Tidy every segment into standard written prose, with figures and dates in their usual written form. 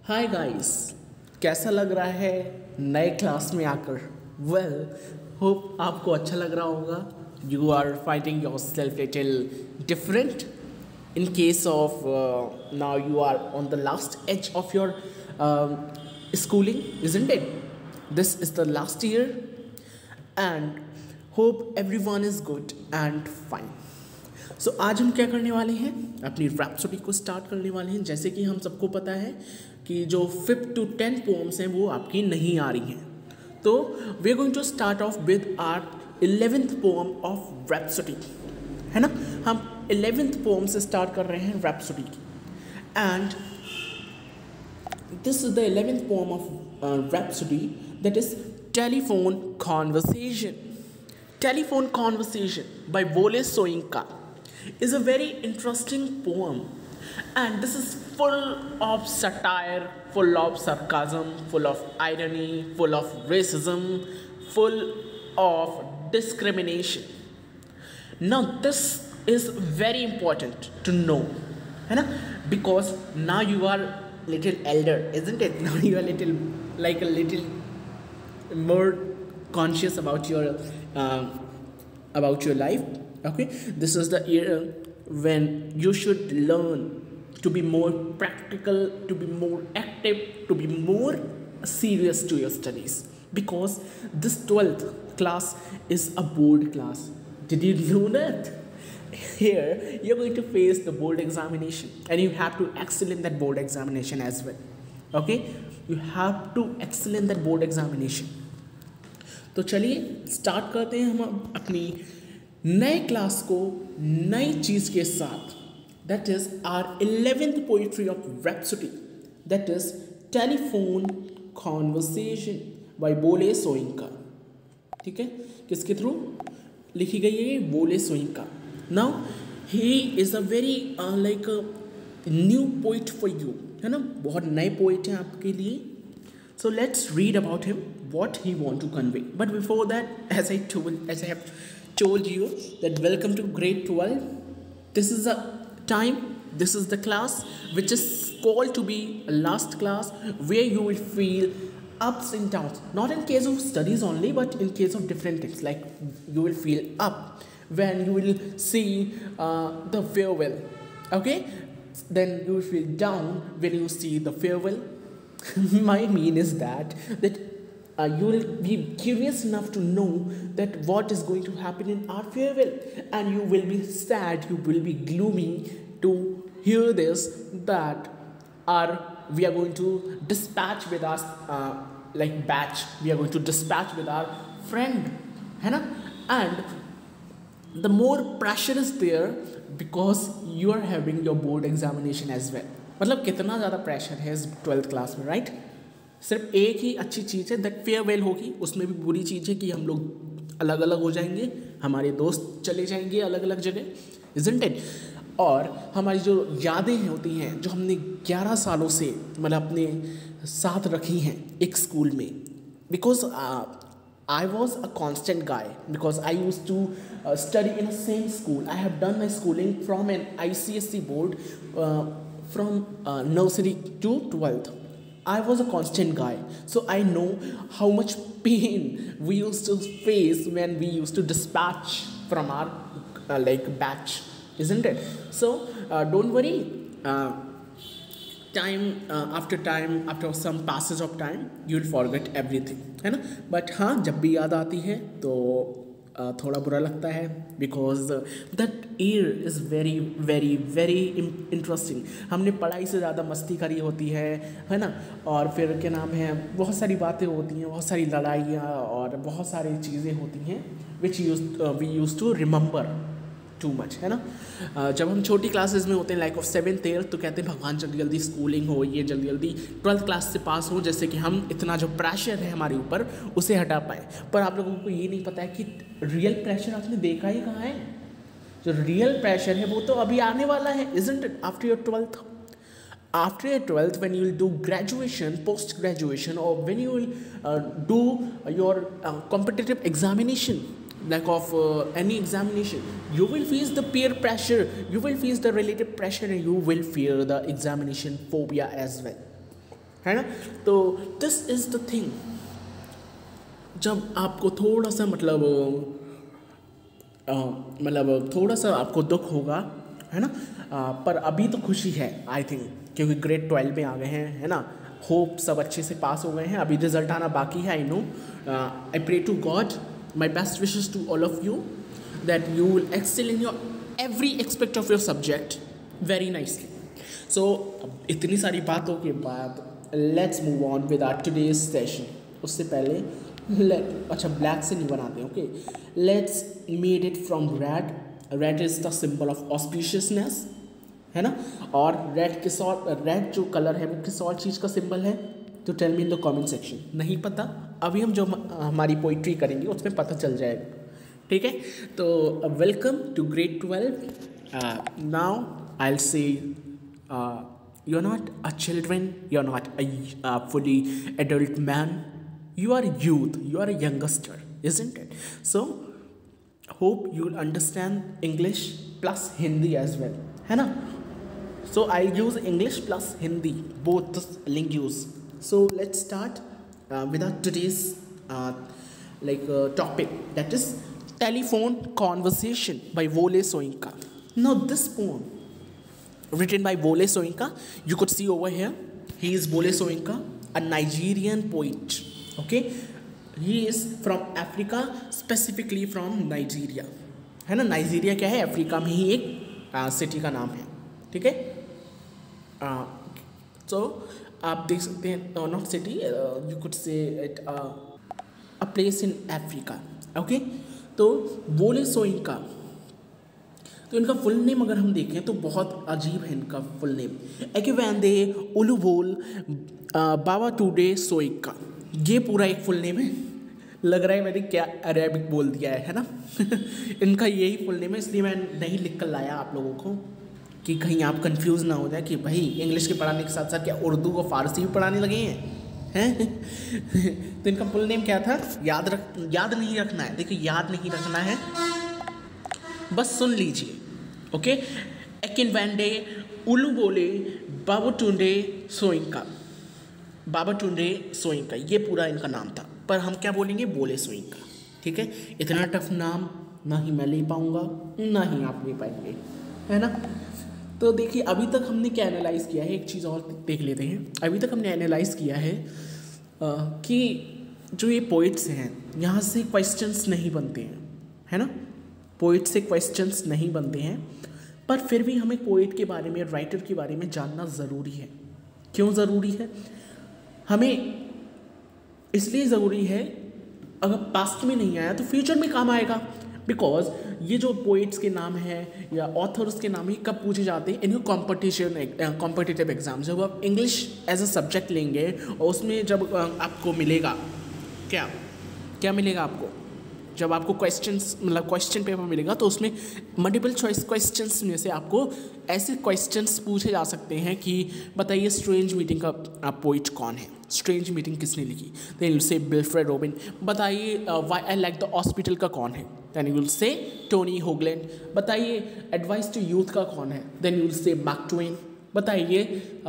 Hi guys, कैसा लग रहा है नए क्लास में आकर? वेल, होप आपको अच्छा लग रहा होगा. You are finding yourself little different in case of now you are on the last edge of your schooling, isn't it? This is the last year and hope everyone is good and fine. So आज हम क्या करने वाले हैं, अपनी rhapsody को start करने वाले हैं. जैसे कि हम सबको पता है कि जो 5 to 10 पोम्स हैं वो आपकी नहीं आ रही हैं, तो we are going to start off with our 11th poem of rhapsody, है ना. हम 11th पोम से स्टार्ट कर रहे हैं रैप्सोडी की. And this is the 11th poem of rhapsody, that is telephone conversation. Telephone conversation by Wole Soyinka is a very interesting poem, and this is full of satire, full of sarcasm, full of irony, full of racism, full of discrimination. Now this is very important to know, है ना, because now you are little elder, isn't it? Now you are little like a little more conscious about your life. Okay, this is the year when you should learn to be more practical, to be more active, to be more serious to your studies, because this 12th class is a board class. Did you know that? Here you're going to face the board examination and you have to excel in that board examination as well. Okay, you have to excel in that board examination. तो चलिए start करते हैं हम अपनी नए class को नई चीज़ के साथ. That is our 11th poetry of rhapsody, that is telephone conversation by Wole Soyinka. ठीक है, किसके थ्रू लिखी गई है? Wole Soyinka. Now he is a very like new poet for you, है ना, बहुत नए पोइट हैं आपके लिए. So let's read about him, what he want to convey. But before that, as I have told you that welcome to grade 12. This is the time, this is the class which is called to be a last class where you will feel ups and downs. Not in case of studies only, but in case of different things. Like you will feel up when you will see the farewell. Okay, then you will feel down when you see the farewell. My mean is that you will be curious enough to know that what is going to happen in our farewell, and you will be sad, you will be gloomy to hear this, that we are going to dispatch with us like batch, we are going to dispatch with our friend, है ना. And the more pressure is there because you are having your board examination as well. मतलब कितना ज़्यादा pressure है इस 12th class में, right? सिर्फ एक ही अच्छी चीज़ है, दैट फेयरवेल होगी. उसमें भी बुरी चीज़ है कि हम लोग अलग अलग हो जाएंगे, हमारे दोस्त चले जाएंगे अलग अलग जगह, इज़न्ट इट? और हमारी जो यादें होती हैं जो हमने 11 सालों से मतलब अपने साथ रखी हैं एक स्कूल में. Because I was a constant guy because I used to study in the same school. I have done my schooling from an ICSE board from nursery to 12th. I was a constant guy, so I know how much pain we used to face when we used to dispatch from our like batch, isn't it? So don't worry. After some passage of time you will forget everything, है ना. But हाँ, जब भी याद आती है तो थोड़ा बुरा लगता है, because that year is very very very interesting. हमने पढ़ाई से ज़्यादा मस्ती करी होती है ना. और फिर क्या नाम है, बहुत सारी बातें होती हैं, बहुत सारी लड़ाइयाँ और बहुत सारी चीज़ें होती हैं which we use to remember too much, है ना. जब हम छोटी क्लासेस में होते हैं लाइक ऑफ 7th 8th, तो कहते हैं भगवान जल्दी जल्दी स्कूलिंग हो, ये जल्दी जल्दी 12th क्लास से पास हो, जैसे कि हम इतना जो प्रेशर है हमारे ऊपर उसे हटा पाए. पर आप लोगों को ये नहीं पता है कि रियल प्रेशर आपने देखा ही कहाँ है. जो रियल प्रेशर है वो तो अभी आने वाला है, isn't it? After your 12th. After your 12th, when you will do graduation, post graduation, or when you will do your competitive examination, like of any examination, you will face the peer pressure, you will face the relative pressure, and you will fear the examination phobia as well. है ना। तो this is the thing, जब आपको थोड़ा सा मतलब थोड़ा सा आपको दुख होगा, है ना, पर अभी तो खुशी है आई थिंक, क्योंकि ग्रेड 12 में आ गए हैं, है ना। होप सब अच्छे से पास हो गए हैं, अभी रिजल्ट आना बाकी है, I know. I pray to God, my best wishes to all of you that you will excel in your every aspect of your subject very nicely. So इतनी सारी बातों के बाद let's move on with our today's session. उससे पहले अच्छा black से नहीं बनाते, okay. Let's made it from red. Red is the symbol of auspiciousness, है ना। और रेड जो कलर है वो किस और चीज़ का सिंबल है, तो tell me in the comment section. नहीं पता, अभी हम जो हमारी पोइट्री करेंगे उसमें पता चल जाएगा, ठीक है। तो welcome to grade 12। Now I will say you're not a children, you're not a fully adult man, you are youth, you are a youngster, isn't it? So hope you'll understand English plus Hindi as well, है ना। So I use English plus Hindi, both the lingues. So let's start with our today's topic, that is telephone conversation by Wole Soyinka. Now this poem written by Wole Soyinka, you could see over here, he is Wole Soyinka, a Nigerian poet, okay. He is from Africa, specifically from Nigeria, है ना। Nigeria क्या है, Africa में ही एक city का नाम है, ठीक है। सो आप देख सकते हैं, not city, you could say it a place in Africa, okay. तो वोले सोइंका, तो इनका फुल नेम अगर हम देखें तो बहुत अजीब है इनका फुल नेम, एकिवेंदे उलुबोल बावाटूडे सोइका। ये पूरा एक फुल नेम है, लग रहा है मैंने क्या अरेबिक बोल दिया है ना। इनका यही फुल नेम है, इसलिए मैं नहीं लिख कर लाया आप लोगों को कि कहीं आप कंफ्यूज ना हो जाए कि भाई इंग्लिश के पढ़ाने के साथ साथ क्या उर्दू और फारसी भी पढ़ाने लगे हैं। तो इनका फुल नेम क्या था, याद नहीं रखना है, देखिए याद नहीं रखना है, बस सुन लीजिए, ओके। एकिनवेंडे उलुबोले बाबाटूंडे सोइंका, बाबाटूंडे सोइंका, ये पूरा इनका नाम था, पर हम क्या बोलेंगे, बोले सोइंका, ठीक है। इतना टफ नाम ना ही मैं ले पाऊंगा ना ही आप ले पाएंगे, है ना। तो देखिए अभी तक हमने क्या एनालाइज़ किया है, एक चीज़ और देख लेते हैं। अभी तक हमने एनालाइज़ किया है कि जो ये पोइट्स हैं यहाँ से क्वेश्चंस नहीं बनते हैं, है ना। पोइट से क्वेश्चंस नहीं बनते हैं, पर फिर भी हमें पोइट के बारे में, राइटर के बारे में जानना ज़रूरी है। क्यों ज़रूरी है, हमें इसलिए ज़रूरी है, अगर पास्ट में नहीं आया तो फ्यूचर में काम आएगा। बिकॉज ये जो पोइट्स के नाम हैं या ऑथर्स के नाम ही कब पूछे जाते हैं, इन कॉम्पिटिटिव एग्जाम। जब आप इंग्लिश एज अ सब्जेक्ट लेंगे और उसमें जब आपको मिलेगा क्या मिलेगा आपको, जब आपको क्वेश्चन पेपर मिलेगा तो उसमें मल्टीपल चॉइस क्वेश्चंस में से आपको ऐसे क्वेश्चंस पूछे जा सकते हैं कि बताइए स्ट्रेंज मीटिंग का पोइट कौन है, स्ट्रेंज मीटिंग किसने लिखी, then you say Wilfred Robin. बताइए why I like the hospital का कौन है, then you will say Tony Hoagland. बताइए एडवाइस टू यूथ का कौन है, then you will say Mark Twain. बताइए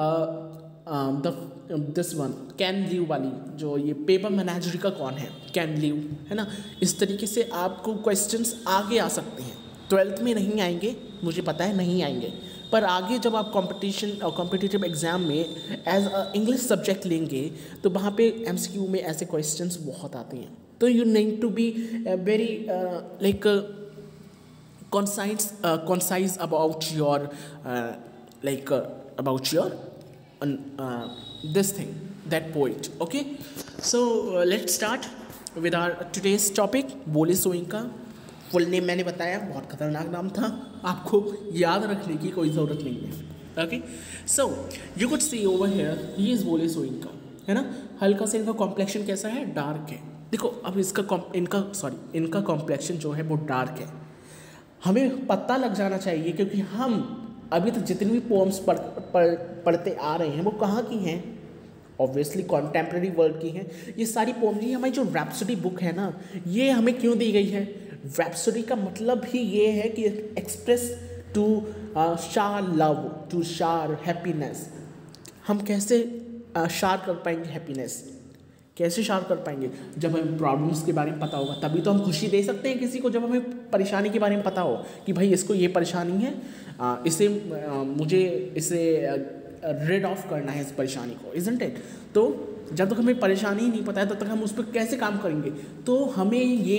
दिस वन कैन लीव वाली, जो ये पेपर मैनेजरी का कौन है, कैन लीव, है ना। इस तरीके से आपको क्वेश्चंस आगे आ सकते हैं। 12th में नहीं आएंगे, मुझे पता है नहीं आएंगे, पर आगे जब आप कंपटीशन और कॉम्पिटिटिव एग्जाम में एज अ इंग्लिश सब्जेक्ट लेंगे तो वहाँ पे MCQ में ऐसे क्वेश्चंस बहुत आते हैं। तो you need to be very concise about your this thing, that poet, okay. So let's start with our today's topic, बोले सोइंका। फुल नेम मैंने बताया, बहुत खतरनाक नाम था, आपको याद रखने की कोई ज़रूरत नहीं है, okay. So you could see over here, he is Wole Soyinka, है ना। हल्का से इनका कॉम्प्लेक्शन कैसा है, डार्क है। देखो अब इनका कॉम्प्लेक्शन जो है वो डार्क है। हमें पता लग जाना चाहिए, क्योंकि हम अभी तक जितनी भी पोम्स पढ़ते आ रहे हैं वो कहाँ की हैं, ऑब्वियसली कॉन्टेम्प्रेरी वर्ल्ड की हैं। ये सारी पोम्स, ये हमारी जो रैप्सोडी बुक है ना, ये हमें क्यों दी गई है। रैप्सोडी का मतलब ही ये है कि express to share love, to share happiness. हम कैसे शार कर पाएंगे हैप्पीनेस? कैसे शार कर पाएंगे? जब हमें प्रॉब्लम्स के बारे में पता होगा तभी तो हम खुशी दे सकते हैं किसी को। जब हमें परेशानी के बारे में पता हो कि भाई इसको ये परेशानी है, मुझे इसे रिड ऑफ करना है इस परेशानी को, इजंट इट? तो जब तक हमें परेशानी ही नहीं पता है तब तक हम उस पर कैसे काम करेंगे? तो हमें ये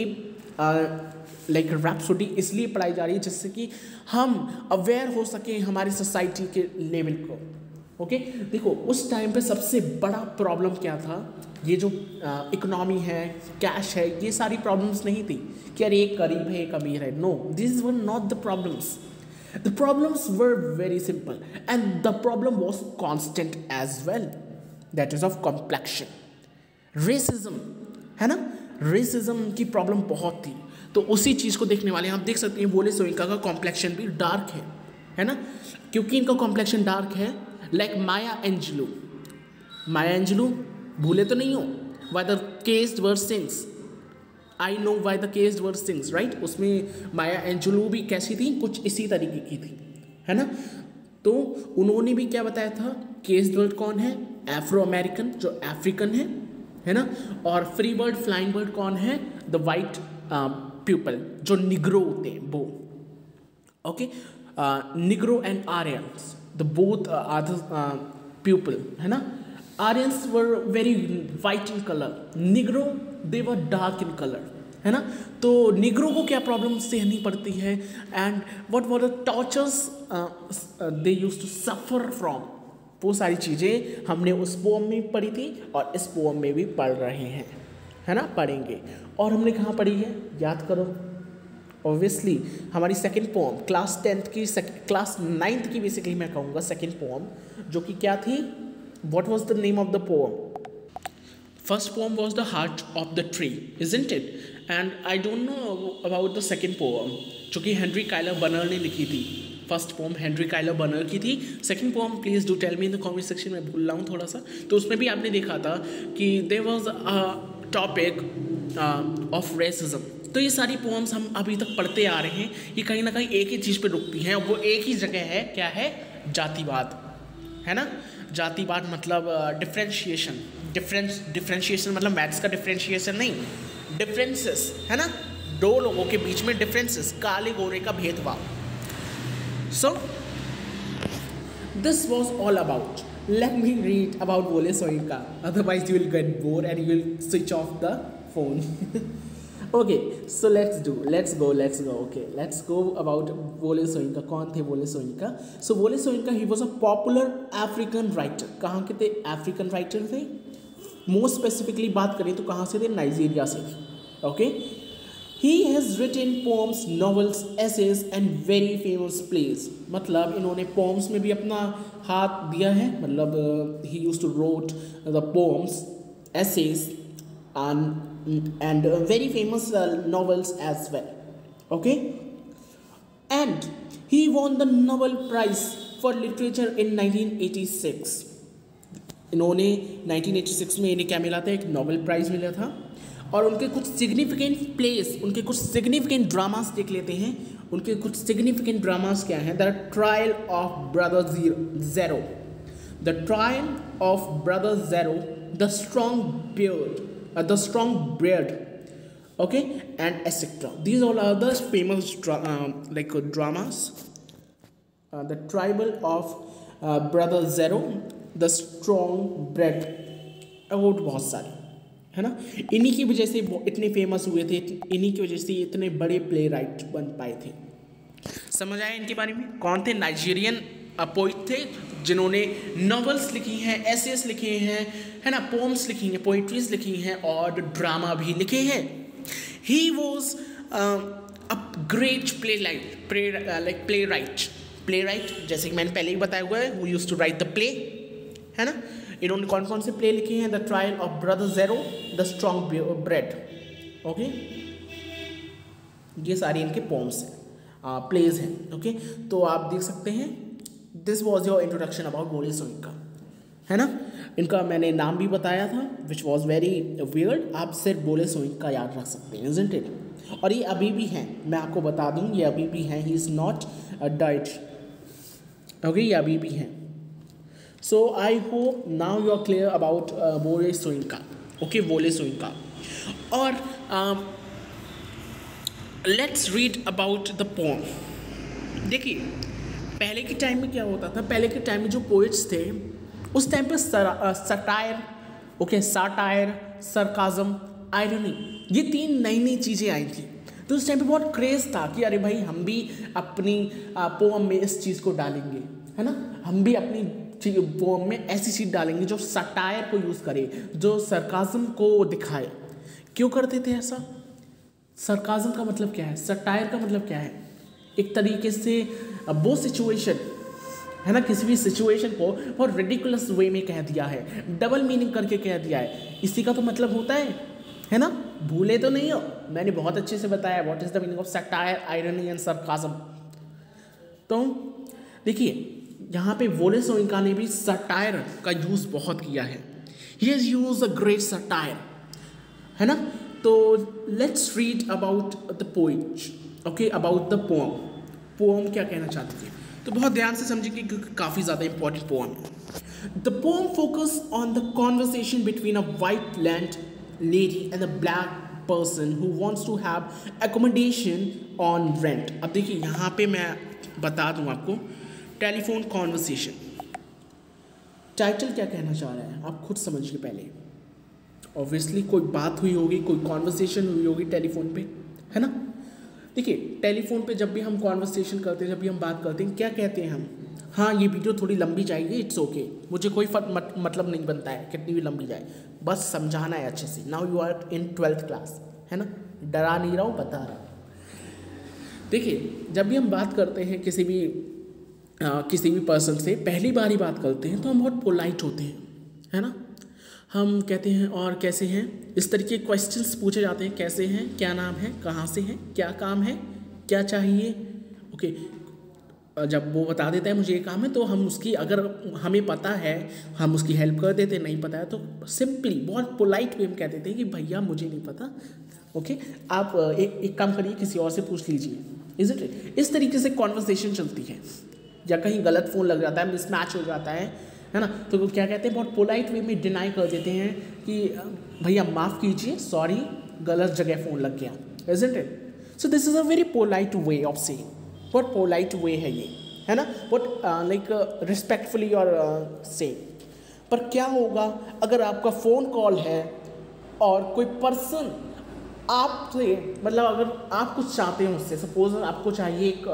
लाइक रैप्सोडी इसलिए पढ़ाई जा रही है जिससे कि हम अवेयर हो सकें हमारी सोसाइटी के लेवल को। ओके देखो उस टाइम पे सबसे बड़ा प्रॉब्लम क्या था? ये जो इकोनॉमी है, कैश है, ये सारी प्रॉब्लम्स नहीं थी कि अरे एक गरीब है एक अमीर है। No, this were not the problems. The problems were very simple and the problem was constant as well. That is of complexion. Racism है ना, रेसिज्म की प्रॉब्लम बहुत थी। तो उसी चीज़ को देखने वाले हैं। आप देख सकते हैं वोले सोयिंका का कॉम्प्लेक्शन भी डार्क है ना, क्योंकि इनका कॉम्प्लेक्शन डार्क है। लाइक माया एंजेलू भूले तो नहीं हो, why the caged bird sings, I know why the caged bird sings, right? उसमें माया एंजेलू भी कैसी थी? कुछ इसी तरीके की थी, है ना। तो उन्होंने भी क्या बताया था? केस्ड वर्ड कौन है? एफ्रो अमेरिकन, जो अफ्रीकन है ना। और फ्री बर्ड, फ्लाइंग बर्ड कौन है? द वाइट पीपल, जो निग्रो होते हैं वो। Okay, negro and Aryans, the both are the people, है ना। Aryans were very white in colour, negro they were dark in colour, है ना। तो निग्रो को क्या प्रॉब्लम सहनी पड़ती है and what were the tortures they used to suffer from, वो सारी चीज़ें हमने उस पोम में पढ़ी थी और इस पोम में भी पढ़ रहे हैं, है ना, पढ़ेंगे। और हमने कहाँ पढ़ी है? याद करो। ऑब्वियसली हमारी सेकंड पोम क्लास 10th की, क्लास 9th की बेसिकली मैं कहूँगा सेकंड पोम, जो कि क्या थी? What was the name of the poem? First poem was The Heart of the Tree, isn't it? And I don't know about the second poem, जो कि हेनरी काइलर बर्नर ने लिखी थी। First poem Henry Kyler Berner की थी। Second poem please do tell me in the comment section, मैं भूल रहा हूँ थोड़ा सा। तो उसमें भी आपने देखा था कि there was a topic of racism. तो ये सारी पोम्स हम अभी तक पढ़ते आ रहे हैं, ये कहीं ना कहीं एक ही चीज़ पे रुकती हैं, वो एक ही जगह है। क्या है? जातिवाद, है ना। जातिवाद मतलब डिफ्रेंशिएशन, डिफ्रेंशिएशन मतलब मैथ्स का डिफ्रेंशिएशन नहीं, डिफरेंसेस, है ना। दो लोगों के बीच में डिफरेंसेस, काले गोरे का भेदभाव। So this was all about. Let me read about Wole Soyinka, otherwise you will get bore and you will switch off the phone. Okay, so let's go. Okay, let's go about Wole Soyinka. कौन थे Wole Soyinka? So Wole Soyinka, he was a popular African writer. कहाँ के थे? African writer थे। Most specifically बात करें तो कहाँ से थे? नाइजीरिया से। Okay, he has written poems, novels, essays and very famous plays. मतलब इन्होंने poems में भी अपना हाथ दिया है, मतलब he used to wrote the poems, essays and very famous novels as well. Okay, and he won the Nobel Prize for Literature in 1986. इन्होंने 1986 में इन्हें क्या मिला था? एक नोबेल प्राइज़ मिला था। और उनके कुछ सिग्निफिकेंट प्लेस, उनके कुछ सिग्निफिकेंट ड्रामास देख लेते हैं। उनके कुछ सिग्निफिकेंट ड्रामास क्या हैं? The trial of brother zero, the trial of brother zero, the strong bread, okay, and etc. These all are the famous dramas. The tribal of brother Zero, the strong bread, और बहुत सारे, है ना। इन्हीं की वजह से इतने फेमस हुए थे, इन्हीं की वजह से इतने बड़े प्ले राइट बन पाए थे। समझ आया इनके बारे में? कौन थे? नाइजीरियन पोइट थे जिन्होंने नॉवेल्स लिखी हैं, एसेस लिखे हैं, है ना, पोम्स लिखी हैं, पोइट्रीज लिखी हैं और ड्रामा भी लिखे हैं। He was a great play right, जैसे कि मैंने पहले ही बताया हुआ है, who used to write the play, है ना। इन्होंने कौन कौन से प्ले लिखे हैं? The trial of brother zero, the strong bread, okay, ये सारी इनके पोम्स हैं, प्लेज हैं। ओके, तो आप देख सकते हैं this was your introduction about Wole Soyinka, है ना। इनका मैंने नाम भी बताया था विच वॉज वेरी वियर्ड। आप सिर्फ वोले सोयिंका याद रख सकते हैं, इज़न्ट इट? और ये अभी भी हैं, मैं आपको बता दूं, ये अभी भी हैं। He is not died, okay, ये अभी भी हैं। So I hope now you are clear about Wole Soyinka. Okay, Wole Soyinka. और let's read about the poem. देखिए पहले के टाइम में क्या होता था, पहले के टाइम में जो पोइट्स थे उस टाइम पे satire, okay, satire, sarcasm, irony, ये तीन नई नई चीज़ें आई थी। तो उस टाइम पे बहुत क्रेज़ था कि अरे भाई हम भी अपनी पोम में इस चीज़ को डालेंगे, है ना, हम भी अपनी पोम में ऐसी चीज़ डालेंगे जो सटायर को यूज़ करे, जो सरकाज़म को दिखाए। क्यों करते थे ऐसा? सरकाज़म का मतलब क्या है, सटायर का मतलब क्या है? एक तरीके से वो सिचुएशन है ना, किसी भी सिचुएशन को बहुत रिडिकुलस वे में कह दिया है, डबल मीनिंग करके कह दिया है। इसी का तो मतलब होता है ना, भूले तो नहीं हो, मैंने बहुत अच्छे से बताया what is the meaning of satire, irony and sarcasm. तो देखिए यहाँ पे वोले सोयिंका ने भी सटायर का यूज़ बहुत किया है। He has use a great satire, है ना। तो let's read about the poet, okay, about the poem. Poem क्या कहना चाहती थी, तो बहुत ध्यान से समझिए क्योंकि काफ़ी ज़्यादा इंपॉर्टेंट पोम है। The poem focus on the conversation between a white land lady and a black person who wants to have accommodation on rent। अब देखिए यहाँ पे मैं बता दूँ आपको, टेलीफोन कॉन्वर्सेशन, टाइटल क्या कहना चाह रहा है आप खुद समझिए। पहले ऑब्वियसली कोई बात हुई होगी, कोई कॉन्वर्सेशन हुई होगी टेलीफोन पे, है ना। देखिए टेलीफोन पे जब भी हम कॉन्वर्सेशन करते हैं, जब भी हम बात करते हैं, क्या कहते हैं हम? हाँ ये वीडियो थोड़ी लंबी जाएगी, इट्स ओके, मुझे कोई मतलब नहीं बनता है कितनी भी लंबी जाए, बस समझाना है अच्छे से। Now you are in 12th class, है ना, डरा नहीं रहा हूँ, बता रहा हूँ। देखिए जब भी हम बात करते हैं किसी भी पर्सन से, पहली बार ही बात करते हैं तो हम बहुत पोलाइट होते हैं, है ना। हम कहते हैं और कैसे हैं, इस तरीके के क्वेश्चंस पूछे जाते हैं, कैसे हैं, क्या नाम है, कहाँ से हैं, क्या काम है, क्या चाहिए, ओके। जब वो बता देता है मुझे ये काम है, तो हम उसकी, अगर हमें पता है हम उसकी हेल्प कर देते, नहीं पता है तो सिंपली बहुत पोलाइट वे में कह देते हैं कि भैया मुझे नहीं पता, ओके, आप एक काम करिए, किसी और से पूछ लीजिए, इज इट। इस तरीके से कॉन्वर्सेशन चलती है। या कहीं गलत फ़ोन लग जाता है, मिसमैच हो जाता है ना, तो वो क्या कहते हैं, बहुत पोलाइट वे में डिनाई कर देते हैं कि भैया माफ़ कीजिए, सॉरी, गलत जगह फ़ोन लग गया, isn't it. So this is a very polite way of saying, बहुत पोलाइट वे है ये, है ना, बहुत लाइक रिस्पेक्टफुली और से। पर क्या होगा अगर आपका फ़ोन कॉल है और कोई पर्सन आपसे, मतलब अगर आप कुछ चाहते हैं उससे, सपोज आपको चाहिए एक,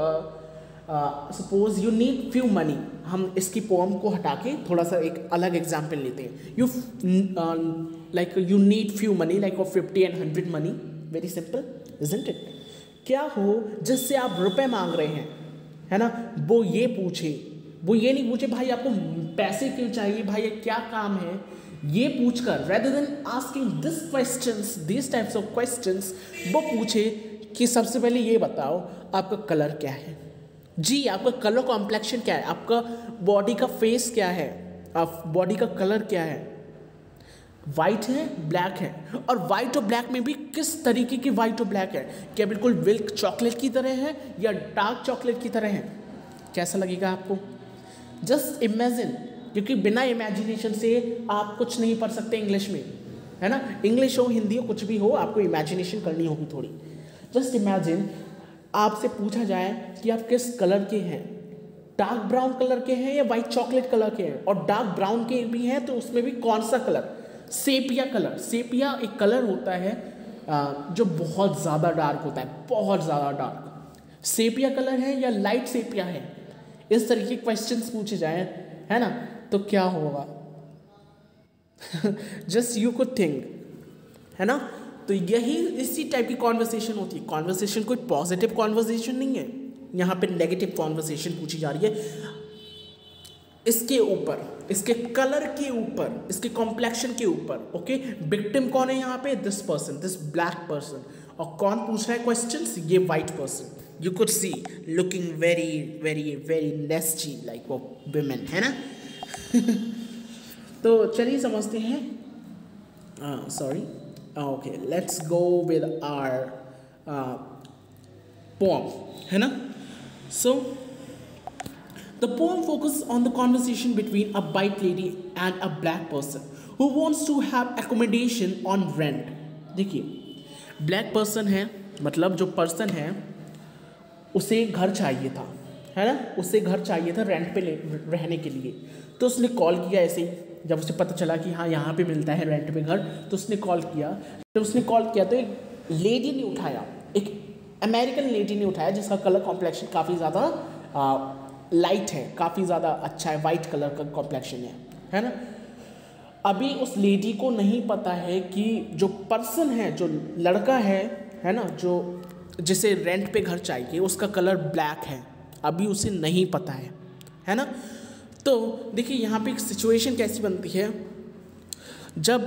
suppose you need few money, हम इसकी पोम को हटा के थोड़ा सा एक अलग एग्जाम्पल लेते हैं। You like you need few money like 50 and 100 money, very simple, isn't it. क्या हो जिससे आप रुपए मांग रहे हैं, है ना, वो ये नहीं पूछे भाई आपको पैसे क्यों चाहिए, भाई क्या काम है, ये पूछकर, rather than asking these types of questions, वो पूछे कि सबसे पहले ये बताओ आपका कलर क्या है, जी आपका कलर कॉम्प्लेक्शन क्या है, आपका बॉडी का फेस क्या है, बॉडी का कलर क्या है, वाइट है, ब्लैक है, और वाइट और ब्लैक में भी किस तरीके की वाइट और ब्लैक है, क्या बिल्कुल मिल्क चॉकलेट की तरह है या डार्क चॉकलेट की तरह है, कैसा लगेगा आपको? जस्ट इमेजिन, क्योंकि बिना इमेजिनेशन से आप कुछ नहीं पढ़ सकते इंग्लिश में, है ना, इंग्लिश हो हिंदी हो कुछ भी हो, आपको इमेजिनेशन करनी होगी थोड़ी। जस्ट इमेजिन आपसे पूछा जाए कि आप किस कलर के हैं, डार्क ब्राउन कलर के हैं या वाइट चॉकलेट कलर के हैं, और डार्क ब्राउन के भी हैं तो उसमें भी कौन सा कलर, सेपिया कलर। सेपिया एक कलर होता है जो बहुत ज़्यादा डार्क होता है, बहुत ज़्यादा डार्क। सेपिया कलर है या लाइट सेपिया है, इस तरीके के क्वेश्चंस पूछे जाए, है ना, तो क्या होगा? जस्ट यू कुड थिंक, है ना। तो यही इसी टाइप की कॉन्वर्सेशन होती है। कॉन्वर्सेशन कोई पॉजिटिव कॉन्वर्सेशन नहीं है, यहाँ पे नेगेटिव कॉन्वर्सेशन पूछी जा रही है। इसके ऊपर, इसके कलर के ऊपर, इसके कॉम्प्लेक्शन के ऊपर, ओके। विक्टिम कौन है यहाँ पे? This person, this black person. और कौन पूछ रहा है क्वेश्चंस? ये white person. You could see looking very very very nasty like वो विमेन, है ना। तो चलिए समझते हैं, sorry, okay, let's go with our poem, है ना। So The poem focuses on the conversation between a white lady and a black person who wants to have accommodation on rent. देखिए, ब्लैक पर्सन है, मतलब जो person है उसे घर चाहिए था, है ना, उसे घर चाहिए था रेंट पे रहने के लिए। तो उसने कॉल किया ऐसे ही, जब उसे पता चला कि हाँ यहाँ पे मिलता है रेंट पे घर, तो उसने कॉल किया। जब उसने कॉल किया तो एक लेडी ने उठाया, एक अमेरिकन लेडी ने उठाया जिसका कलर कॉम्प्लेक्शन काफ़ी ज़्यादा लाइट है, काफ़ी ज़्यादा अच्छा है, वाइट कलर का कॉम्प्लेक्शन है ना। अभी उस लेडी को नहीं पता है कि जो पर्सन है, जो लड़का है ना, जो जिसे रेंट पे घर चाहिए उसका कलर ब्लैक है, अभी उसे नहीं पता है ना। तो देखिए यहाँ पे एक सिचुएशन कैसी बनती है, जब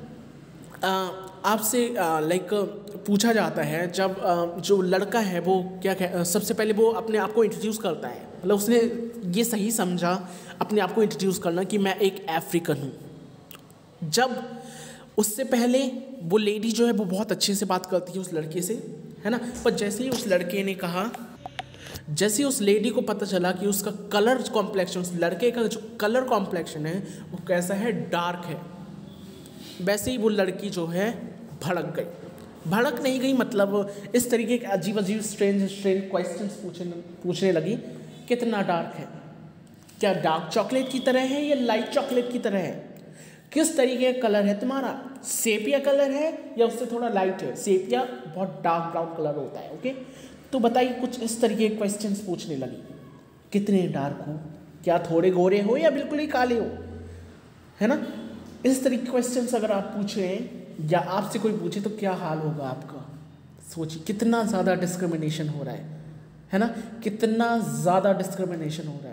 आपसे लाइक पूछा जाता है, जब जो लड़का है वो सबसे पहले वो अपने आप को इंट्रोड्यूस करता है, मतलब उसने ये सही समझा अपने आप को इंट्रोड्यूस करना कि मैं एक अफ्रीकन हूँ। जब उससे पहले वो लेडी जो है वो बहुत अच्छे से बात करती है उस लड़के से, है ना, पर जैसे ही उस लड़के ने कहा, जैसे ही उस लेडी को पता चला कि उसका कलर कॉम्प्लेक्शन, उस लड़के का जो कलर कॉम्प्लेक्शन है वो कैसा है, डार्क है, वैसे ही वो लड़की जो है भड़क गई। भड़क नहीं गई मतलब इस तरीके के अजीब अजीब स्ट्रेंज क्वेश्चंस पूछने लगी। कितना डार्क है, क्या डार्क चॉकलेट की तरह है या लाइट चॉकलेट की तरह है, किस तरीके का कलर है तुम्हारा, सेपिया कलर है या उससे थोड़ा लाइट है, सेपिया बहुत डार्क ब्राउन कलर होता है, ओके। तो बताइए, कुछ इस तरीके के क्वेश्चंस पूछने लगी। कितने डार्क हो, क्या थोड़े गोरे हो या बिल्कुल ही काले हो, है ना। इस तरीके के क्वेश्चंस अगर आप पूछें या आपसे कोई पूछे तो क्या हाल होगा आपका, सोचिए कितना ज़्यादा डिस्क्रिमिनेशन हो रहा है ना, कितना ज़्यादा डिस्क्रिमिनेशन हो रहा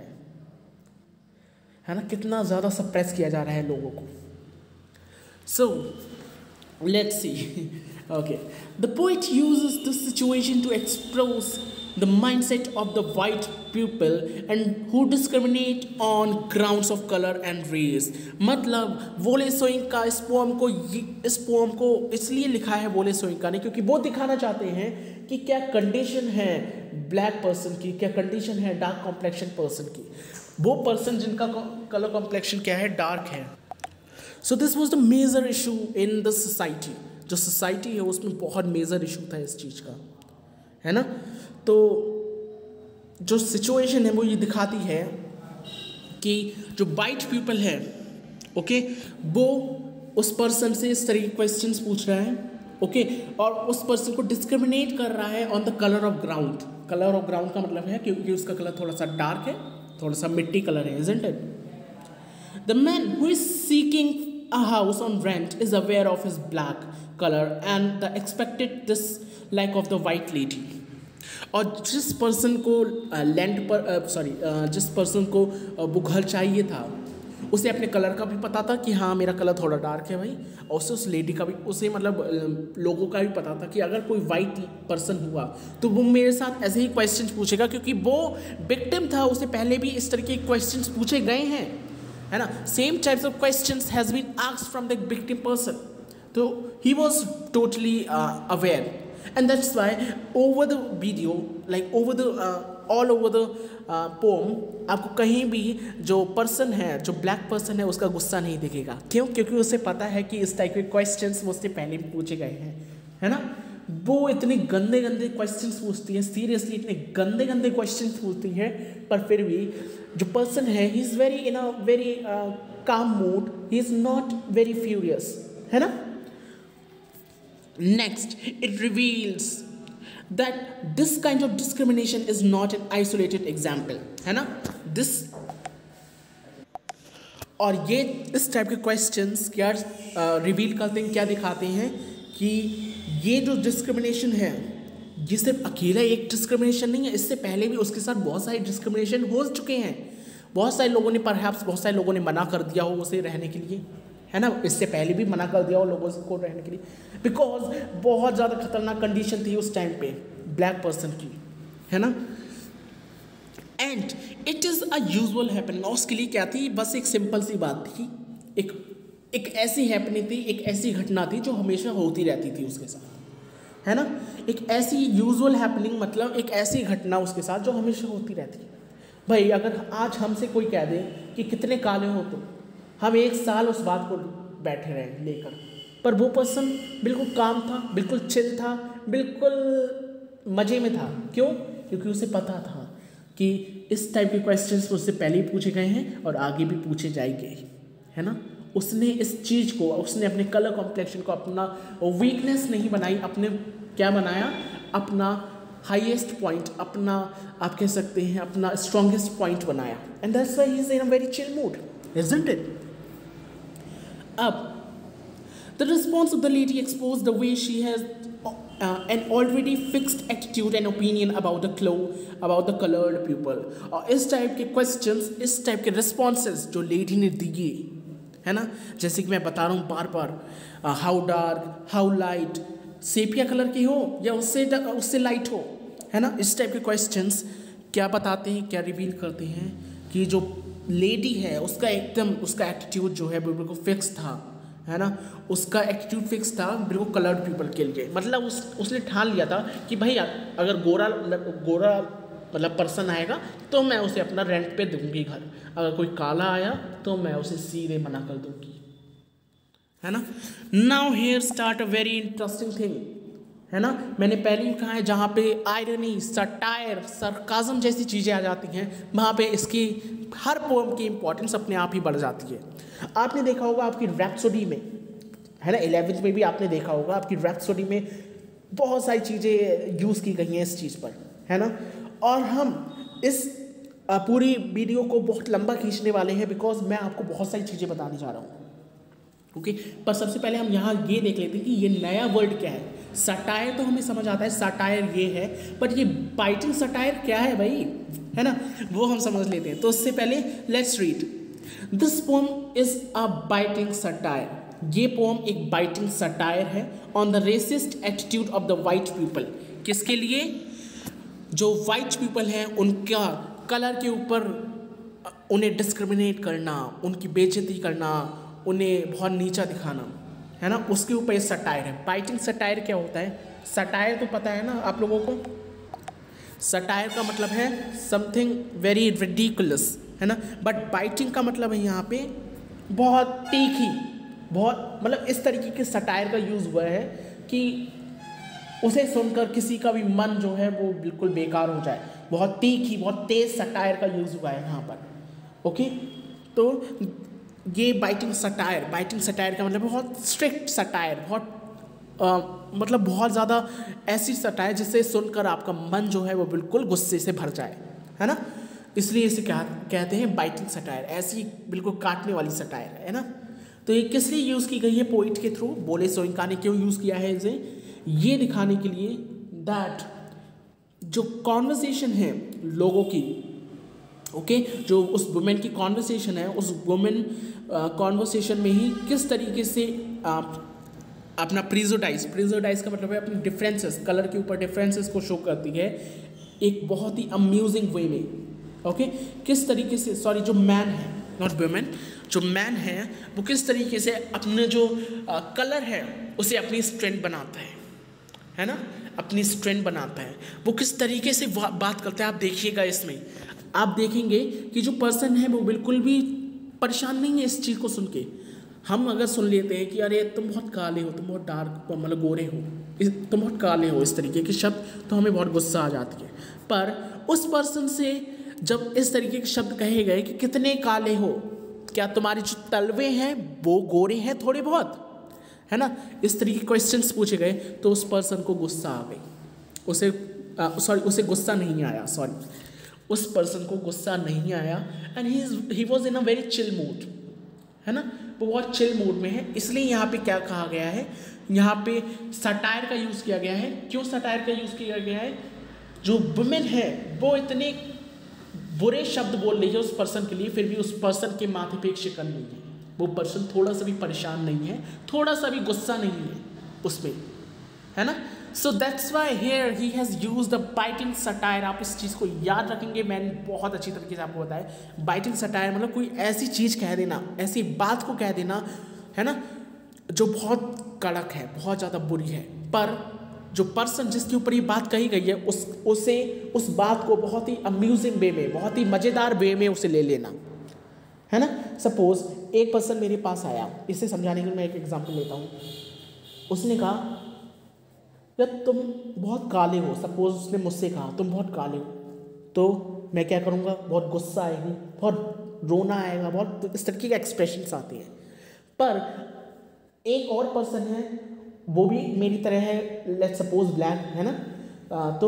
है ना, कितना ज़्यादा सप्रेस किया जा रहा है लोगों को। So let's see. Okay, the poet uses this situation to express the mindset of the white people and who discriminate on grounds of color and race. मतलब वोले सोयिंका इस पोम को इसलिए लिखा है वोले सोयिंका ने क्योंकि वो दिखाना चाहते हैं कि क्या कंडीशन है ब्लैक पर्सन की, क्या कंडीशन है डार्क कॉम्प्लेक्शन पर्सन की, वो पर्सन जिनका कलर कॉम्प्लेक्शन क्या है, डार्क है। So this was the major issue in the society. Society सोसाइटी है उसमें बहुत मेजर इशू था इस चीज़ का, है ना। तो जो सिचुएशन है वो ये दिखाती है कि जो वाइट पीपल है, ओके, वो उस पर्सन से इस तरह के क्वेश्चंस पूछ रहा है, ओके, और उस पर्सन को डिस्क्रिमिनेट कर रहा है on the colour of ground. Colour of ground का मतलब है क्योंकि उसका कलर थोड़ा सा डार्क है, थोड़ा सा मिट्टी कलर है, isn't it? The man who is seeking a house on rent is aware of his black color and the expected dislike of the white lady. और जिस पर्सन को जिस पर्सन को वो घर चाहिए था उसे अपने कलर का भी पता था कि हाँ मेरा कलर थोड़ा डार्क है भाई, और उस लेडी का भी, उसे मतलब लोगों का भी पता था कि अगर कोई वाइट पर्सन हुआ तो वो मेरे साथ ऐसे ही क्वेश्चंस पूछेगा क्योंकि वो विक्टिम था, उसे पहले भी इस तरह के क्वेश्चंस पूछे गए हैं, है ना। Same types of questions has been asked from the victim person, तो he was totally aware and that's why over the video, like over the all over the poem, आपको कहीं भी जो पर्सन है, जो ब्लैक पर्सन है, उसका गुस्सा नहीं दिखेगा। क्यों? क्योंकि उसे पता है कि इस टाइप के क्वेश्चंस मुझसे पहले भी पूछे गए हैं, है ना। वो इतने गंदे गंदे क्वेश्चंस पूछती है, सीरियसली इतने गंदे गंदे क्वेश्चंस पूछती है, पर फिर भी जो पर्सन है he is very in a very calm mood, he is not very furious, है ना। Next, it reveals that this kind of discrimination is not an isolated example, है ना। This और ये इस टाइप के क्वेश्चंस क्या रिवील करते हैं, क्या दिखाते हैं कि ये जो डिस्क्रिमिनेशन है ये सिर्फ अकेला एक डिस्क्रिमिनेशन नहीं है, इससे पहले भी उसके साथ बहुत सारे डिस्क्रिमिनेशन हो चुके हैं। बहुत सारे लोगों ने बहुत सारे लोगों ने मना कर दिया हो उसे रहने के लिए, है ना, इससे पहले भी मना कर दिया हो लोगों को रहने के लिए, बिकॉज बहुत ज़्यादा खतरनाक कंडीशन थी उस टाइम पे ब्लैक पर्सन की, है ना। And it is a usual happening. और उसके लिए क्या थी, बस एक सिंपल सी बात थी, एक ऐसी हैपनिंग थी, एक ऐसी घटना थी जो हमेशा होती रहती थी उसके साथ, है ना। एक ऐसी यूजुअल हैपनिंग मतलब एक ऐसी घटना उसके साथ जो हमेशा होती रहती है। भाई अगर आज हमसे कोई कह दे कि कितने काले हो तुम, हम 1 साल उस बात को बैठे रहे लेकर, पर वो पर्सन बिल्कुल काम था, बिल्कुल चिल था, बिल्कुल मज़े में था। क्यों? क्योंकि उसे पता था कि इस टाइप के क्वेश्चंस उससे पहले ही पूछे गए हैं और आगे भी पूछे जाएंगे, है ना। उसने इस चीज़ को, उसने अपने कलर कॉम्प्लेक्शन को अपना वीकनेस नहीं बनाई, अपने क्या बनाया, अपना हाईएस्ट पॉइंट, अपना आप कह सकते हैं अपना स्ट्रॉन्गेस्ट पॉइंट बनाया। And that's why he is in a very chill mood, isn't it. अब the response of the lady exposed the way she has an already fixed attitude and opinion about the colored people। और इस type के questions, इस type के responses जो lady ने दिए, है ना, जैसे कि मैं बता रहा हूँ बार बार, how dark, how light, sepia colour की हो या उससे लाइट हो, है ना, इस टाइप के क्वेश्चंस क्या बताते हैं, क्या रिवील करते हैं कि जो लेडी है उसका एकदम, उसका एटीट्यूड जो है बिल्कुल फिक्स था, है ना, उसका एटीट्यूड फिक्स था बिल्कुल कलर्ड पीपल के लिए। मतलब उसने ठान लिया था कि भाई अगर गोरा मतलब पर्सन आएगा तो मैं उसे अपना रेंट पे दूंगी घर, अगर कोई काला आया तो मैं उसे सीधे मना कर दूंगी, है ना। Now here start a very interesting thing, है ना। मैंने पहले ही कहा है जहाँ पे आयरनी, सटायर, सरकाज़म जैसी चीज़ें आ जाती हैं, वहाँ पे इसकी हर पोएम की इंपॉर्टेंस अपने आप ही बढ़ जाती है। आपने देखा होगा आपकी रैप्सोडी में, है ना, 11th में भी आपने देखा होगा आपकी रैप्सोडी में बहुत सारी चीज़ें यूज़ की गई हैं इस चीज़ पर, है ना। और हम इस पूरी वीडियो को बहुत लंबा खींचने वाले हैं बिकॉज मैं आपको बहुत सारी चीज़ें बताने जा रहा हूँ, ओके। पर सबसे पहले हम यहाँ ये देख लेते हैं कि ये नया वर्ड क्या है। सटायर तो हमें समझ आता है, सटायर ये है, बट ये बाइटिंग सटायर क्या है भाई, है ना, वो हम समझ लेते हैं। तो उससे पहले let's read this poem is a biting satire. ये पोम एक बाइटिंग सटायर है on the racist attitude of the white people. किसके लिए? जो वाइट पीपल हैं उनका कलर के ऊपर उन्हें डिस्क्रिमिनेट करना, उनकी बेइज्जती करना, उन्हें बहुत नीचा दिखाना, है ना, उसके ऊपर ये सटायर है। बाइटिंग सटायर क्या होता है? सटायर तो पता है ना आप लोगों को, सटायर का मतलब है समथिंग वेरी रिडिकुलस, है ना, बट बाइटिंग का मतलब है यहाँ पे बहुत तीखी, बहुत मतलब इस तरीके के सटायर का यूज़ हुआ है कि उसे सुनकर किसी का भी मन जो है वो बिल्कुल बेकार हो जाए। बहुत तीखी, बहुत तेज सटायर का यूज़ हुआ है यहाँ पर, ओके। तो ये बाइटिंग सटायर का मतलब बहुत स्ट्रिक्ट सटायर, बहुत मतलब बहुत ज़्यादा ऐसी सटायर जिसे सुनकर आपका मन जो है वो बिल्कुल गुस्से से भर जाए, है ना, इसलिए इसे क्या कहते हैं, बाइटिंग सटायर, ऐसी बिल्कुल काटने वाली सटायर, है ना। तो ये किस लिए यूज़ की गई है? पोइट के थ्रू। बोले सोइंका ने क्यों यूज़ किया है इसे? ये दिखाने के लिए दैट जो कॉन्वर्सेशन है लोगों की, ओके, जो उस वुमेन की कॉन्वर्सेशन है, उस वुमेन कॉन्वर्सेशन में ही किस तरीके से अपना प्रिजुडाइज का मतलब है अपने डिफरेंसेस, कलर के ऊपर डिफरेंसेस को शो करती है एक बहुत ही अम्यूजिंग वे में, ओके। किस तरीके से, सॉरी, जो मैन है, नॉट वुमेन, जो मैन है वो किस तरीके से अपने जो कलर है उसे अपनी स्ट्रेंथ बनाता है ना, अपनी स्ट्रेंथ बनाता है। वो किस तरीके से बात करता है आप देखिएगा, इसमें आप देखेंगे कि जो पर्सन है वो बिल्कुल भी परेशान नहीं है इस चीज़ को सुन के। हम अगर सुन लेते हैं कि अरे तुम बहुत काले हो, तुम बहुत डार्क मतलब गोरे हो, तुम बहुत काले हो, इस तरीके के शब्द, तो हमें बहुत गुस्सा आ जाती है। पर उस पर्सन से जब इस तरीके के शब्द कहे गए कि कितने काले हो, क्या तुम्हारे जो तलवे हैं वो गोरे हैं थोड़े बहुत, है ना, इस तरीके के क्वेश्चंस पूछे गए तो उस पर्सन को गुस्सा आ गई, उसे गुस्सा नहीं आया, उस पर्सन को गुस्सा नहीं आया and he was in a very chill mood, है ना, वो बहुत चिल मूड में है। इसलिए यहाँ पे क्या कहा गया है, यहाँ पे सटायर का यूज़ किया गया है। क्यों सटायर का यूज़ किया गया है? जो वुमेन है वो इतने बुरे शब्द बोल रही है उस पर्सन के लिए, फिर भी उस पर्सन के माथे पे एक शिकन नहीं है, वो पर्सन थोड़ा सा भी परेशान नहीं है, थोड़ा सा भी गुस्सा नहीं है उसमें, है ना। So that's why here he has use the biting satire. आप इस चीज़ को याद रखेंगे, मैंने बहुत अच्छी तरीके से आपको बताया। बाइटिंग सटायर मतलब कोई ऐसी चीज़ कह देना, ऐसी बात को कह देना, है ना, जो बहुत कड़क है, बहुत ज़्यादा बुरी है, पर जो पर्सन जिसके ऊपर ये बात कही गई है उस बात को बहुत ही अम्यूजिंग वे में, बहुत ही मज़ेदार वे में उसे ले लेना, है ना। सपोज एक पर्सन मेरे पास आया, इसे समझाने के लिए मैं एक एग्जांपल लेता हूँ। उसने कहा यार तुम बहुत काले हो, सपोज उसने मुझसे कहा तुम बहुत काले हो, तो मैं क्या करूँगा, बहुत गुस्सा आएगी, बहुत रोना आएगा, बहुत इस तरीके के एक्सप्रेशंस आते हैं। पर एक और पर्सन है, वो भी मेरी तरह है, लेट्स सपोज ब्लैक, है ना। तो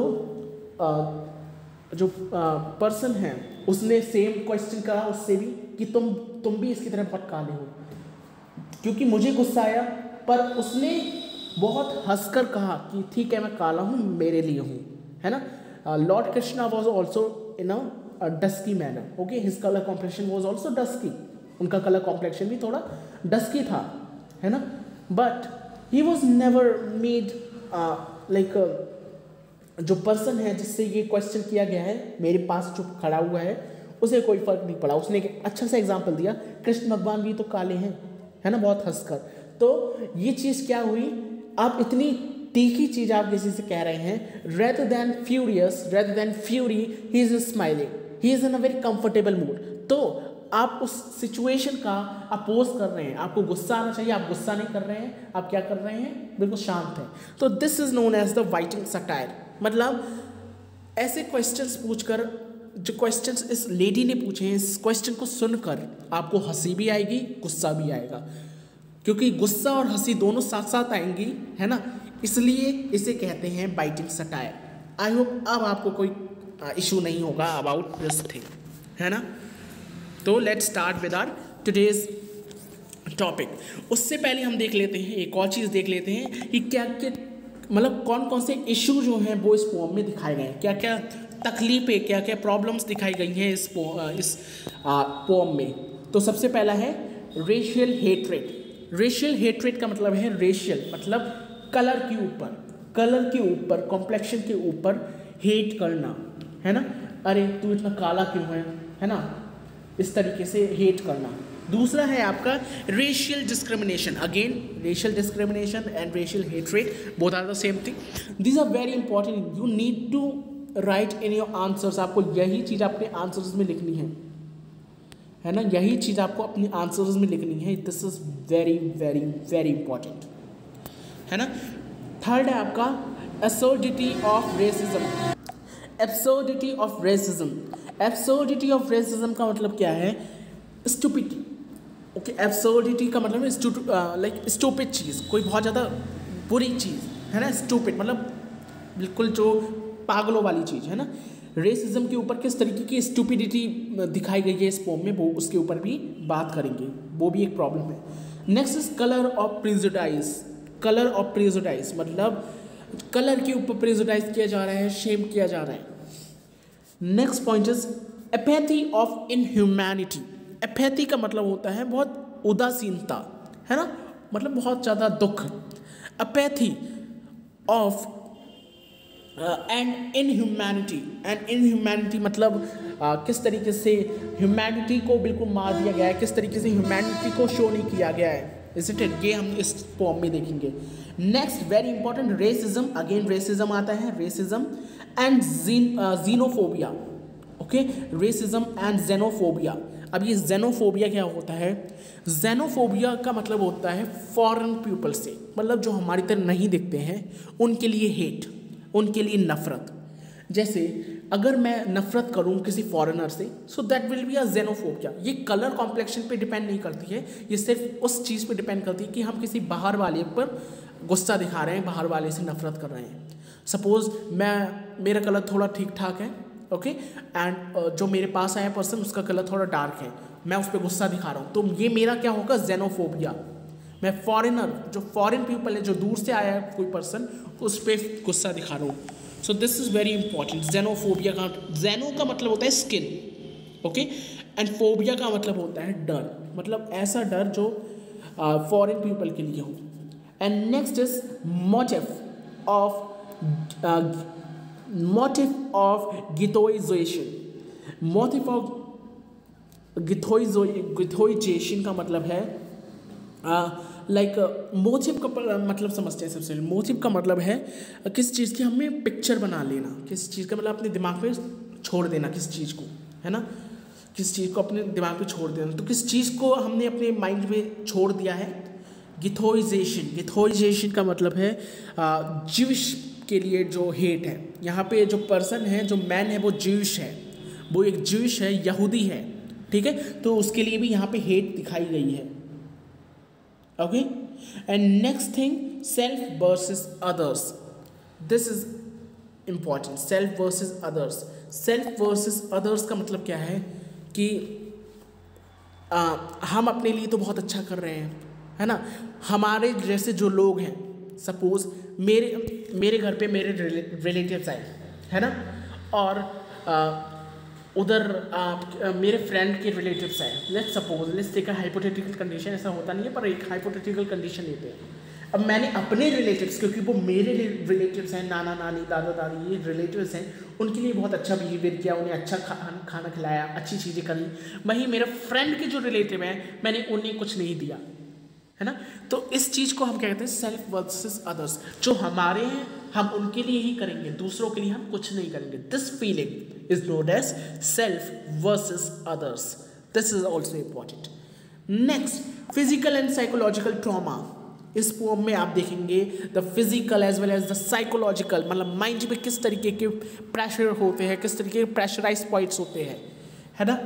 जो पर्सन है उसने सेम क्वेश्चन करा उससे भी कि तुम भी इसकी तरह बहुत काले हो। क्योंकि मुझे गुस्सा आया, पर उसने बहुत हंसकर कहा कि ठीक है मैं काला हूँ, मेरे लिए हूँ, है ना। Lord Krishna was also in a dusky manner, okay, his colour complexion was also dusky, उनका कलर कॉम्प्लेक्शन भी थोड़ा डस्की था, है ना। But he was never made like, जो पर्सन है जिससे ये क्वेश्चन किया गया है मेरे पास जो खड़ा हुआ है, उसे कोई फर्क नहीं पड़ा। उसने एक अच्छा सा एग्जाम्पल दिया, कृष्ण भगवान भी तो काले हैं, है ना, बहुत हंसकर। तो ये चीज़ क्या हुई, आप इतनी तीखी चीज़ आप किसी से कह रहे हैं, rather than furious, rather than fury, he is smiling, he is in a very comfortable mood. तो आप उस सिचुएशन का अपोज कर रहे हैं, आपको गुस्सा आना चाहिए, आप गुस्सा नहीं कर रहे हैं, आप क्या कर रहे हैं, बिल्कुल शांत हैं। तो this is known as the biting satire. मतलब ऐसे क्वेश्चंस पूछकर, जो क्वेश्चंस इस लेडी ने पूछे हैं, इस क्वेश्चन को सुनकर आपको हंसी भी आएगी, गुस्सा भी आएगा, क्योंकि गुस्सा और हंसी दोनों साथ साथ आएंगी, है ना। इसलिए इसे कहते हैं बाइटिंग सटायर। आई होप अब आपको कोई इशू नहीं होगा अबाउट दिस थिंग, है ना। तो let's start with our today's topic. उससे पहले हम देख लेते हैं, एक और चीज़ देख लेते हैं कि क्या क्या मतलब कौन कौन से इशू जो हैं वो इस पोम में दिखाए गए हैं, क्या क्या तकलीफ़ें, क्या क्या प्रॉब्लम्स दिखाई गई हैं इस पोम में। तो सबसे पहला है रेशियल हेट्रेड। रेशियल हेट्रेड का मतलब है, रेशियल मतलब कलर के ऊपर कॉम्प्लेक्शन के ऊपर हेट करना, है ना। अरे तू इतना काला क्यों है ना, इस तरीके से हेट करना। दूसरा है आपका racial discrimination. Again racial discrimination and racial hatred both are the same thing. These are very important, you need to write in your answers. आपको यही चीज़ अपने आंसर्स में लिखनी है ना, यही चीज़ आपको अपनी आंसर्स में लिखनी है। This is very very very important, है ना। थर्ड है आपका absurdity of racism. Absurdity of racism, absurdity of racism का मतलब क्या है, स्टूपिडिटी। ओके, एब्सर्डिटी का मतलब है लाइक स्टूपिड चीज़, कोई बहुत ज़्यादा बुरी चीज़, है ना। स्टूपिड मतलब बिल्कुल जो पागलों वाली चीज़, है ना। रेसिज्म के ऊपर किस तरीके की स्टूपिडिटी दिखाई गई है इस पोम में, वो उसके ऊपर भी बात करेंगे, वो भी एक प्रॉब्लम है। Next is colour of prejudice. Colour of prejudice मतलब कलर के ऊपर प्रेजुडाइज किया जा रहा है, शेम किया जा रहा है। Next point is apathy of inhumanity. Apathy का मतलब होता है बहुत उदासीनता, है ना, मतलब बहुत ज़्यादा दुख। Apathy of and inhumanity, and inhumanity मतलब किस तरीके से ह्यूमैनिटी को बिल्कुल मार दिया गया है, किस तरीके से ह्यूमैनिटी को शो नहीं किया गया है, इज़ इट, ये हम इस पोम में देखेंगे। Next very important racism. Again racism आता है, racism and xenophobia. Okay, racism and xenophobia. अब ये जेनोफोबिया क्या होता है, जेनोफोबिया का मतलब होता है फॉरेन पीपल से, मतलब जो हमारी तरह नहीं दिखते हैं उनके लिए हेट, उनके लिए नफरत। जैसे अगर मैं नफरत करूं किसी फॉरेनर से, so that will be a xenophobia. ये कलर कॉम्प्लेक्शन पे डिपेंड नहीं करती है, ये सिर्फ उस चीज़ पे डिपेंड करती है कि हम किसी बाहर वाले पर गुस्सा दिखा रहे हैं, बाहर वाले से नफरत कर रहे हैं। सपोज मेरा कलर थोड़ा ठीक ठाक है, ओके, एंड जो मेरे पास आया पर्सन उसका कलर थोड़ा डार्क है, मैं उस पर गुस्सा दिखा रहा हूँ, तो ये मेरा क्या होगा, जेनोफोबिया। मैं फॉरेनर, जो फॉरेन पीपल है, जो दूर से आया है कोई पर्सन, उस पर गुस्सा दिखा रहा हूँ। So this is very important. Xenophobia का, जेनो का मतलब होता है स्किन, ओके, एंड फोबिया का मतलब होता है डर, मतलब ऐसा डर जो फॉरेन पीपल के लिए हो। And next is motive of ghettoization. Motive of ghettoization का मतलब है लाइक मोटिव का मतलब समझते हैं। सबसे मोटिव का मतलब है किस चीज़ की हमें पिक्चर बना लेना, किस चीज़ का मतलब अपने दिमाग पे छोड़ देना, किस चीज़ को, है ना, किस चीज़ को अपने दिमाग पे छोड़ देना। तो किस चीज़ को हमने अपने माइंड में छोड़ दिया है, गिथोइजेशन। गिथोइजेशन का मतलब है ज्यूइश के लिए जो हेट है। यहाँ पे जो पर्सन है, जो मैन है, वो ज्यूइश है, वो एक ज्यूइश है, यहूदी है, ठीक है, तो उसके लिए भी यहाँ पे हेट दिखाई गई है। Okay, and next thing, self versus others. This is important, self versus others. Self versus others का मतलब क्या है कि हम अपने लिए तो बहुत अच्छा कर रहे हैं, है ना, हमारे जैसे जो लोग हैं, सपोज मेरे घर पे मेरे रिलेटिव्स आए, है ना, और उधर मेरे फ्रेंड के रिलेटिव्स आए। Let's suppose, let's take a hypothetical condition, ऐसा होता नहीं है पर एक हाइपोथेटिकल कंडीशन लेते हैं। अब मैंने अपने रिलेटिव्स, क्योंकि वो मेरे रिलेटिव्स हैं, नाना नानी दादा दादी, ये रिलेटिव्स हैं, उनके लिए बहुत अच्छा बिहेवियर किया, उन्हें अच्छा खाना खिलाया, अच्छी चीज़ें करी। वहीं मेरे फ्रेंड के जो रिलेटिव हैं, मैंने उन्हें कुछ नहीं दिया, है ना। तो इस चीज़ को हम क्या कहते हैं, सेल्फ वर्सेस अदर्स। जो हमारे हैं हम उनके लिए ही करेंगे, दूसरों के लिए हम कुछ नहीं करेंगे। This feeling is known as self versus others. This is also important. Next, physical and psychological trauma. इस पोम में आप देखेंगे the physical as well as the psychological, मतलब माइंड पे किस तरीके के प्रेशर होते हैं, किस तरीके के प्रेशराइज पॉइंट्स होते हैं, है ना।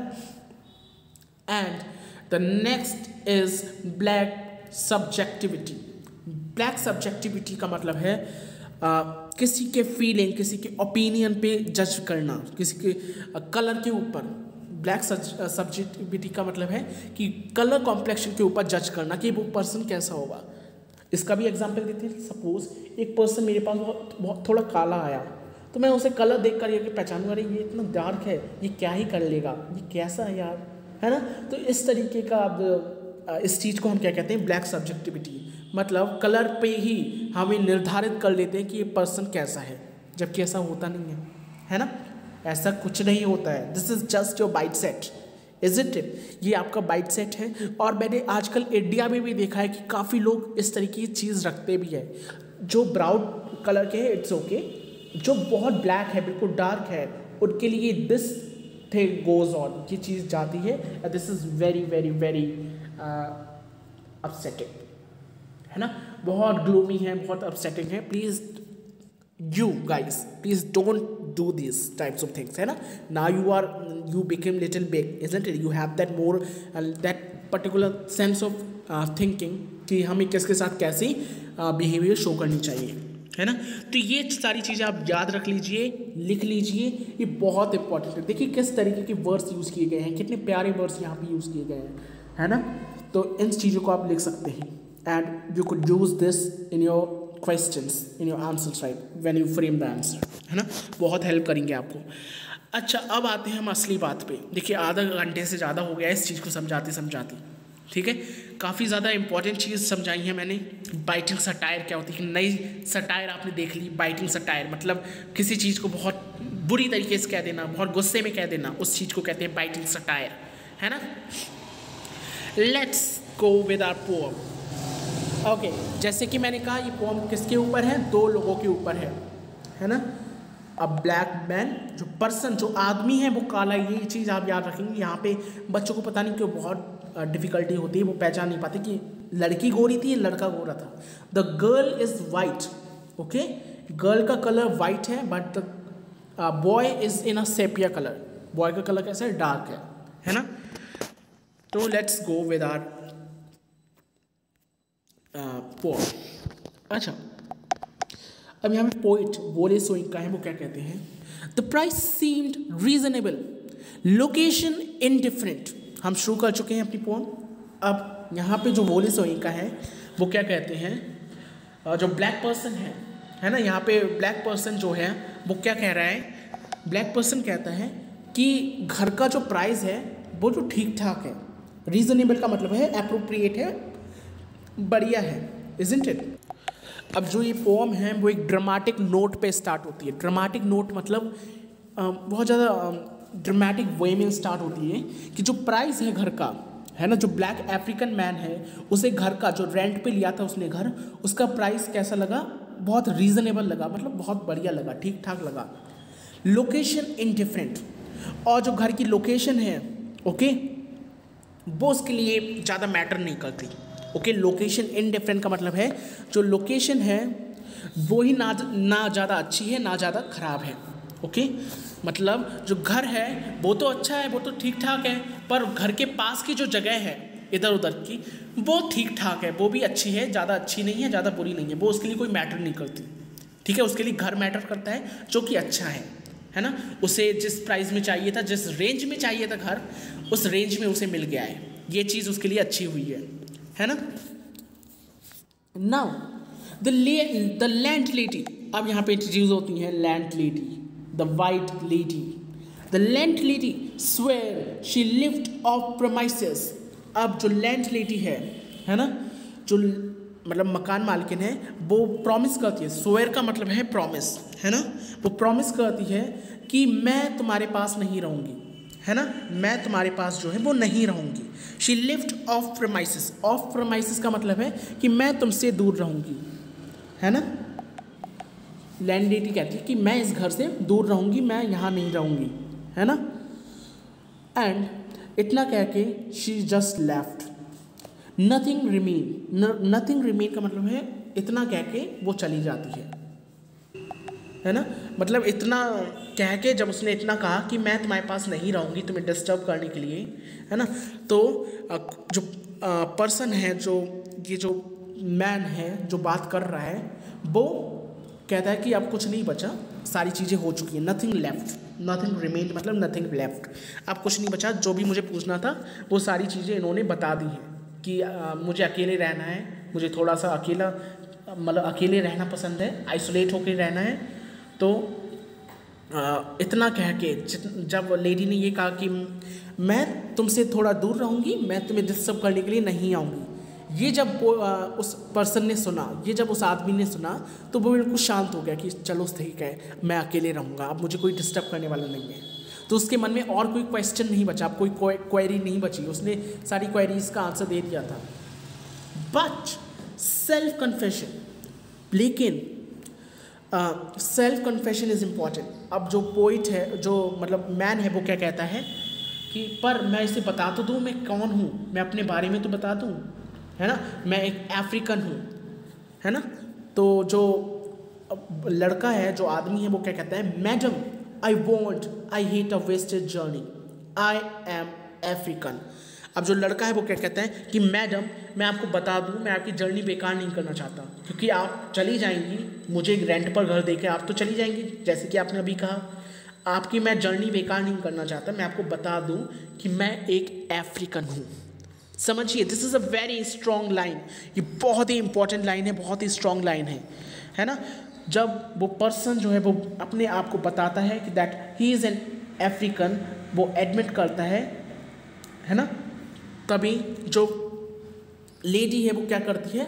And the next is black subjectivity. Black subjectivity का मतलब है किसी के फीलिंग, किसी के ओपिनियन पे जज करना, किसी के कलर के ऊपर। ब्लैक सब्जेक्टिविटी का मतलब है कि कलर कॉम्प्लेक्शन के ऊपर जज करना कि वो पर्सन कैसा होगा। इसका भी एग्जांपल देते हैं। सपोज एक पर्सन मेरे पास बहुत थोड़ा काला आया, तो मैं उसे कलर देख कर ये पहचानूंगा, अरे ये इतना डार्क है, ये क्या ही कर लेगा, ये कैसा है यार, है ना। तो इस तरीके का अब इस चीज़ को हम क्या कहते हैं, ब्लैक सब्जेक्टिविटी। मतलब कलर पे ही हमें निर्धारित कर लेते हैं कि ये पर्सन कैसा है, जबकि ऐसा होता नहीं है ना, ऐसा कुछ नहीं होता है। This is just your bite set, isn't it. ये आपका बाइट सेट है। और मैंने आजकल इंडिया में भी देखा है कि काफ़ी लोग इस तरीके की चीज़ रखते भी है। जो ब्राउन कलर के हैं इट्स ओके, जो बहुत ब्लैक है, बिल्कुल डार्क है, उनके लिए दिस थिंग गोज ऑन, ये चीज़ जाती है। This is very very very upsetting, है ना, बहुत ग्लूमी है, बहुत अपसेटिंग है। Please you guys, please don't do these types of things, है ना। Now you became little big, isn't it? You have that more that particular sense of thinking कि हमें किसके साथ कैसी बिहेवियर शो करनी चाहिए, है ना। तो ये सारी चीज़ें आप याद रख लीजिए, लिख लीजिए, ये बहुत इंपॉर्टेंट है। देखिए किस तरीके के वर्ड्स यूज़ किए गए हैं, कितने प्यारे वर्ड्स यहाँ पे यूज़ किए गए हैं, है ना। तो इन चीज़ों को आप लिख सकते हैं and you could use this in your questions, in your answers, right, when you frame the answer, है ना, बहुत हेल्प करेंगे आपको। अच्छा, अब आते हैं हम असली बात पे। देखिए आधा घंटे से ज़्यादा हो गया इस चीज़ को समझाते, ठीक है। काफ़ी ज़्यादा इंपॉर्टेंट चीज़ समझाई है मैंने। बाइटिंग सटायर क्या होती है, नई सटायर आपने देख ली। बाइटिंग सटायर मतलब किसी चीज़ को बहुत बुरी तरीके से कह देना, बहुत गुस्से में कह देना, उस चीज़ को कहते हैं बाइटिंग सटायर, है ना। Let's go with our poem. Okay, जैसे कि मैंने कहा ये पोएम किसके ऊपर है, दो लोगों के ऊपर है ना। अब ब्लैक मैन, जो पर्सन, जो आदमी है वो काला, ये चीज़ आप याद रखेंगे। यहाँ पे बच्चों को पता नहीं क्यों बहुत डिफ़िकल्टी होती है, वो पहचान नहीं पाते कि लड़की गोरी थी, लड़का गोरा था। The girl is white, okay, girl का कलर वाइट है, but the boy is in a sepia colour. Boy का कलर कैसा है, डार्क है ना। तो let's go with our poem. अच्छा, अब यहाँ पे पोइट वोले सोइंका है, वो क्या कहते हैं, the price seemed reasonable, location indifferent. हम शुरू कर चुके हैं अपनी पोएम। अब यहाँ पे जो वोले सोइंका है वो क्या कहते हैं, जो ब्लैक पर्सन है ना, यहाँ पे ब्लैक पर्सन जो है वो क्या कह रहा है, ब्लैक पर्सन कहता है कि घर का जो प्राइस है वो जो ठीक ठाक है, रीजनेबल का मतलब है एप्रोप्रिएट है, बढ़िया है, इज़न्ट इट। अब जो ये पोएम है वो एक ड्रामेटिक नोट पे स्टार्ट होती है। ड्रामेटिक नोट मतलब बहुत ज़्यादा ड्रामेटिक वे में स्टार्ट होती है कि जो प्राइस है घर का, है ना, जो ब्लैक अफ्रीकन मैन है, उसे घर का जो रेंट पे लिया था उसने घर, उसका प्राइस कैसा लगा, बहुत रीजनेबल लगा, मतलब बहुत बढ़िया लगा, ठीक ठाक लगा। लोकेशन इनडिफरेंट, और जो घर की लोकेशन है ओके वो उसके लिए ज़्यादा मैटर नहीं करती। ओके, लोकेशन इनडिफरेंट का मतलब है जो लोकेशन है वो ही ना ज़्यादा अच्छी है ना ज़्यादा ख़राब है। ओके, मतलब जो घर है वो तो अच्छा है, वो तो ठीक ठाक है, पर घर के पास की जो जगह है इधर उधर की वो ठीक ठाक है, वो भी अच्छी है, ज़्यादा अच्छी नहीं है ज़्यादा बुरी नहीं है, वो उसके लिए कोई मैटर नहीं करती। ठीक है, उसके लिए घर मैटर करता है जो कि अच्छा है ना, उसे जिस प्राइस में चाहिए था, जिस रेंज में चाहिए था घर, उस रेंज में उसे मिल गया है, ये चीज़ उसके लिए अच्छी हुई है ना। नाउ द लैंड लेडी, अब यहाँ पे इंट्रोड्यूस होती है landlady, the white lady. The landlady swear she lived off promises. अब जो लैंड लेडी है ना, जो मतलब मकान मालकिन है, वो प्रॉमिस करती है, स्वेयर का मतलब है प्रॉमिस, है ना, वो प्रॉमिस करती है कि मैं तुम्हारे पास नहीं रहूँगी, है ना, मैं तुम्हारे पास जो है वो नहीं रहूँगी। She lived off premises, off premises का मतलब है कि मैं तुमसे दूर रहूँगी, है ना। लैंड लेडी कहती है कि मैं इस घर से दूर रहूँगी, मैं यहाँ नहीं रहूँगी, है ना। एंड इतना कह के she just left, nothing remain. Nothing remain का मतलब है इतना कह के वो चली जाती है ना, मतलब इतना कह के जब उसने इतना कहा कि मैं तुम्हारे पास नहीं रहूँगी तुम्हें डिस्टर्ब करने के लिए, है ना, तो जो पर्सन है, जो ये जो मैन है जो बात कर रहा है, वो कहता है कि अब कुछ नहीं बचा, सारी चीज़ें हो चुकी हैं, नथिंग लेफ्ट, नथिंग रिमेन मतलब नथिंग लेफ्ट, अब कुछ नहीं बचा, जो भी मुझे पूछना था वो सारी चीज़ें इन्होंने बता दी हैं कि मुझे अकेले रहना है, मुझे थोड़ा सा अकेला मतलब अकेले रहना पसंद है, आइसोलेट होकर रहना है। तो इतना कह के जब लेडी ने ये कहा कि मैं तुमसे थोड़ा दूर रहूँगी, मैं तुम्हें डिस्टर्ब करने के लिए नहीं आऊँगी, ये जब उस पर्सन ने सुना, ये जब उस आदमी ने सुना, तो वो बिल्कुल शांत हो गया कि चलो ठीक है, मैं अकेले रहूँगा, अब मुझे कोई डिस्टर्ब करने वाला नहीं है। तो उसके मन में और कोई क्वेश्चन नहीं बचा, अब कोई क्वेरी नहीं बची, उसने सारी क्वेरीज का आंसर दे दिया था। बट सेल्फ कन्फेशन, लेकिन सेल्फ कन्फेशन इज़ इम्पॉर्टेंट। अब जो पोइट है, जो मतलब मैन है, वो क्या कहता है कि पर मैं इसे बता तो दूँ मैं कौन हूँ, मैं अपने बारे में तो बता दूँ, है ना, मैं एक अफ्रीकन हूँ, है ना। तो जो लड़का है, जो आदमी है, वो क्या कहता है, madam I hate a wasted journey, I am African. अब जो लड़का है वो क्या कहता है कि मैडम मैं आपको बता दूं, मैं आपकी जर्नी बेकार नहीं करना चाहता, क्योंकि आप चली जाएंगी, मुझे रेंट पर घर देके आप तो चली जाएंगी, जैसे कि आपने अभी कहा, आपकी मैं जर्नी बेकार नहीं करना चाहता, मैं आपको बता दूं कि मैं एक अफ्रीकन हूँ। समझिए, this is a very strong line, ये बहुत ही इंपॉर्टेंट लाइन है, बहुत ही स्ट्रॉन्ग लाइन है ना। जब वो पर्सन जो है वो अपने आप को बताता है कि that he is an African, वो एडमिट करता है ना, तभी जो लेडी है वो क्या करती है,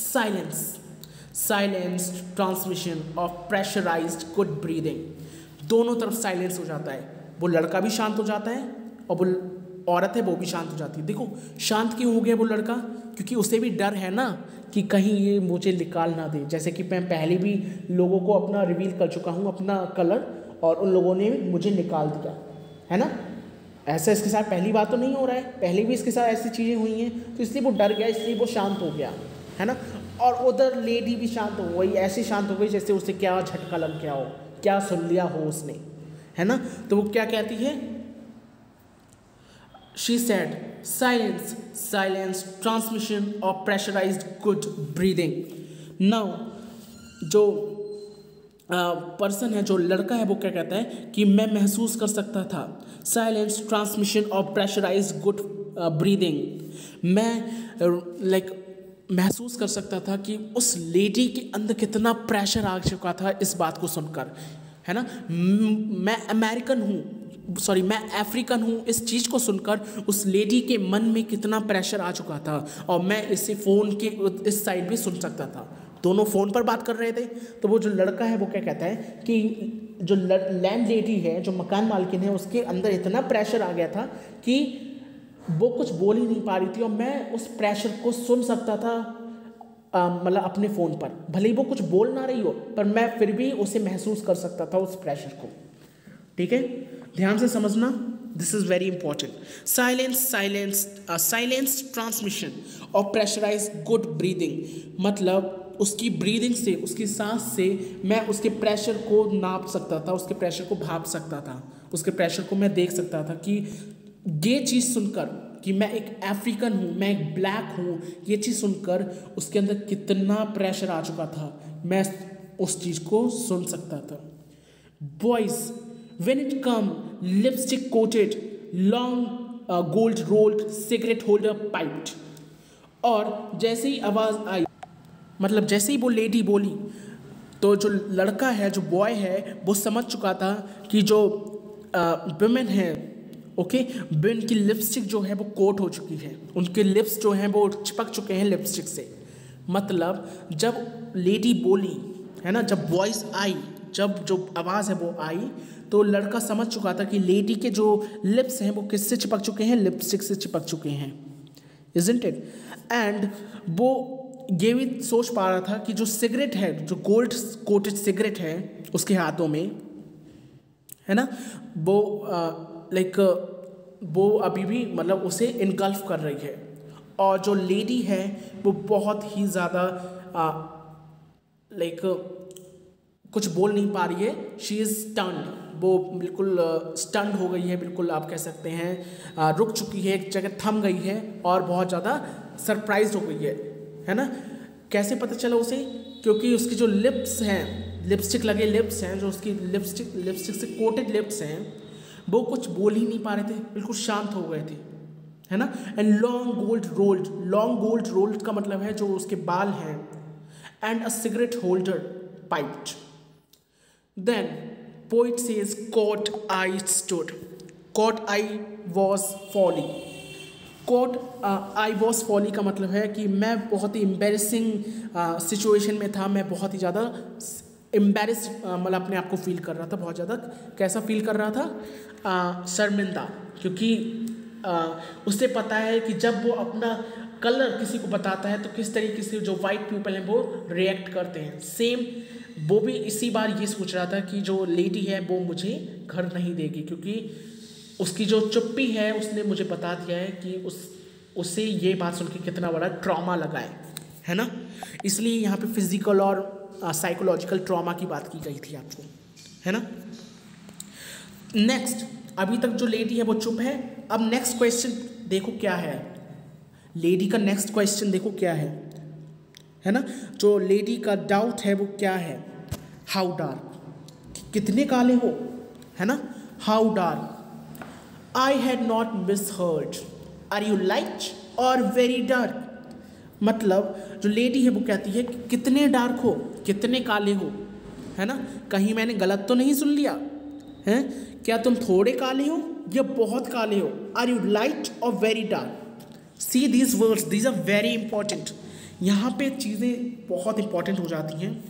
silence transmission of pressurised good breathing, दोनों तरफ साइलेंस हो जाता है, वो लड़का भी शांत हो जाता है और वो औरत है वो भी शांत हो जाती है। देखो शांत क्यों हो गया वो लड़का, क्योंकि उसे भी डर है ना कि कहीं ये मुझे निकाल ना दे, जैसे कि मैं पहले भी लोगों को अपना रिवील कर चुका हूँ अपना कलर, और उन लोगों ने मुझे निकाल दिया, है ना। ऐसा इसके साथ पहली बात तो नहीं हो रहा है, पहले भी इसके साथ ऐसी चीज़ें हुई हैं, तो इसलिए वो डर गया, इसलिए वो शांत हो गया, है ना। और उधर लेडी भी शांत हो गई, ऐसे शांत हो गई जैसे उसे क्या झटका लग गया हो, क्या सुन लिया हो उसने, है ना। तो वो क्या कहती है, she said silence transmission of pressurised good breathing. Now जो पर्सन है, जो लड़का है, वो क्या कहता है कि मैं महसूस कर सकता था, silence transmission of pressurised good breathing, मैं महसूस कर सकता था कि उस लेडी के अंदर कितना प्रेशर आ चुका था इस बात को सुनकर, है ना। मैं अमेरिकन हूँ, सॉरी मैं अफ्रीकन हूँ, इस चीज़ को सुनकर उस लेडी के मन में कितना प्रेशर आ चुका था, और मैं इसे फ़ोन के इस साइड भी सुन सकता था, दोनों फ़ोन पर बात कर रहे थे। तो वो जो लड़का है वो क्या कहता है कि जो लैंड लेडी है, जो मकान मालकिन है, उसके अंदर इतना प्रेशर आ गया था कि वो कुछ बोल ही नहीं पा रही थी और मैं उस प्रेशर को सुन सकता था, मतलब अपने फ़ोन पर, भले ही वो कुछ बोल ना रही हो पर मैं फिर भी उसे महसूस कर सकता था उस प्रेशर को। ठीक है, ध्यान से समझना, this is very important. Silence transmission और प्रेशराइज गुड ब्रीदिंग, मतलब उसकी ब्रीदिंग से, उसकी सांस से मैं उसके प्रेशर को नाप सकता था, उसके प्रेशर को भाप सकता था, उसके प्रेशर को मैं देख सकता था कि ये चीज़ सुनकर कि मैं एक अफ्रीकन हूँ, मैं एक ब्लैक हूँ, ये चीज़ सुनकर उसके अंदर कितना प्रेशर आ चुका था, मैं उस चीज़ को सुन सकता था। Boys, when it come lipstick coated long gold rolled cigarette holder piped, और जैसे ही आवाज़ आई, मतलब जैसे ही वो लेडी बोली तो जो लड़का है, जो बॉय है, वो समझ चुका था कि जो वुमेन है, ओके, विमेन की लिपस्टिक जो है वो कोट हो चुकी है, उनके लिप्स जो हैं वो चिपक चुके हैं लिपस्टिक से। मतलब जब लेडी बोली है ना, जब वॉइस आई, जब जो आवाज़ है वो आई, तो लड़का समझ चुका था कि लेडी के जो लिप्स हैं वो किससे चिपक चुके हैं, लिपस्टिक से चिपक चुके हैं, इज़न्ट इट। एंड वो ये भी सोच पा रहा था कि जो सिगरेट है, जो गोल्ड कोटेड सिगरेट है उसके हाथों में, है ना, वो वो अभी भी मतलब उसे इनगल्फ कर रही है, और जो लेडी है वो बहुत ही ज़्यादा कुछ बोल नहीं पा रही है, शी इज़ स्टन्ड, वो बिल्कुल स्टन्ड हो गई है, बिल्कुल आप कह सकते हैं रुक चुकी है, एक जगह थम गई है और बहुत ज़्यादा सरप्राइज हो गई है ना। कैसे पता चला उसे? क्योंकि उसकी जो लिप्स हैं, लिपस्टिक लगे लिप्स हैं, जो उसकी लिपस्टिक से कोटेड लिप्स हैं, वो कुछ बोल ही नहीं पा रहे थे, बिल्कुल शांत हो गए थे, है ना। एंड लॉन्ग गोल्ड रोल्ड का मतलब है जो उसके बाल हैं, and a cigarette holder piped. Then poet says caught eye stood, caught eye was folly। caught eye was folly का मतलब है कि मैं बहुत ही एम्बेरसिंग सिचुएशन में था, मैं बहुत ही ज़्यादा एम्बेरस मतलब अपने आप को फील कर रहा था, बहुत ज़्यादा कैसा फील कर रहा था, शर्मिंदा, क्योंकि उसे पता है कि जब वो अपना कलर किसी को बताता है तो किस तरीके से जो वाइट पीपल हैं वो रिएक्ट करते हैं। सेम वो भी इसी बार ये सोच रहा था कि जो लेडी है वो मुझे घर नहीं देगी, क्योंकि उसकी जो चुप्पी है उसने मुझे बता दिया है कि उससे ये बात सुन के कितना बड़ा ट्रॉमा लगा है ना। इसलिए यहाँ पे फिजिकल और साइकोलॉजिकल ट्रॉमा की बात की गई थी आपको, है ना। नेक्स्ट, अभी तक जो लेडी है वो चुप है। अब नेक्स्ट क्वेश्चन देखो क्या है, लेडी का नेक्स्ट क्वेश्चन देखो क्या है ना। जो लेडी का डाउट है वो क्या है, हाउ डार्क, कितने काले हो, है ना। How dark, I had not misheard, are you light or very dark. मतलब जो लेडी है वो कहती है कि कितने डार्क हो, कितने काले हो, है ना, कहीं मैंने गलत तो नहीं सुन लिया है, क्या तुम थोड़े काले हो या बहुत काले हो, are you light or very dark. See these words, these are very important. यहाँ पे चीज़ें बहुत इंपॉर्टेंट हो जाती हैं,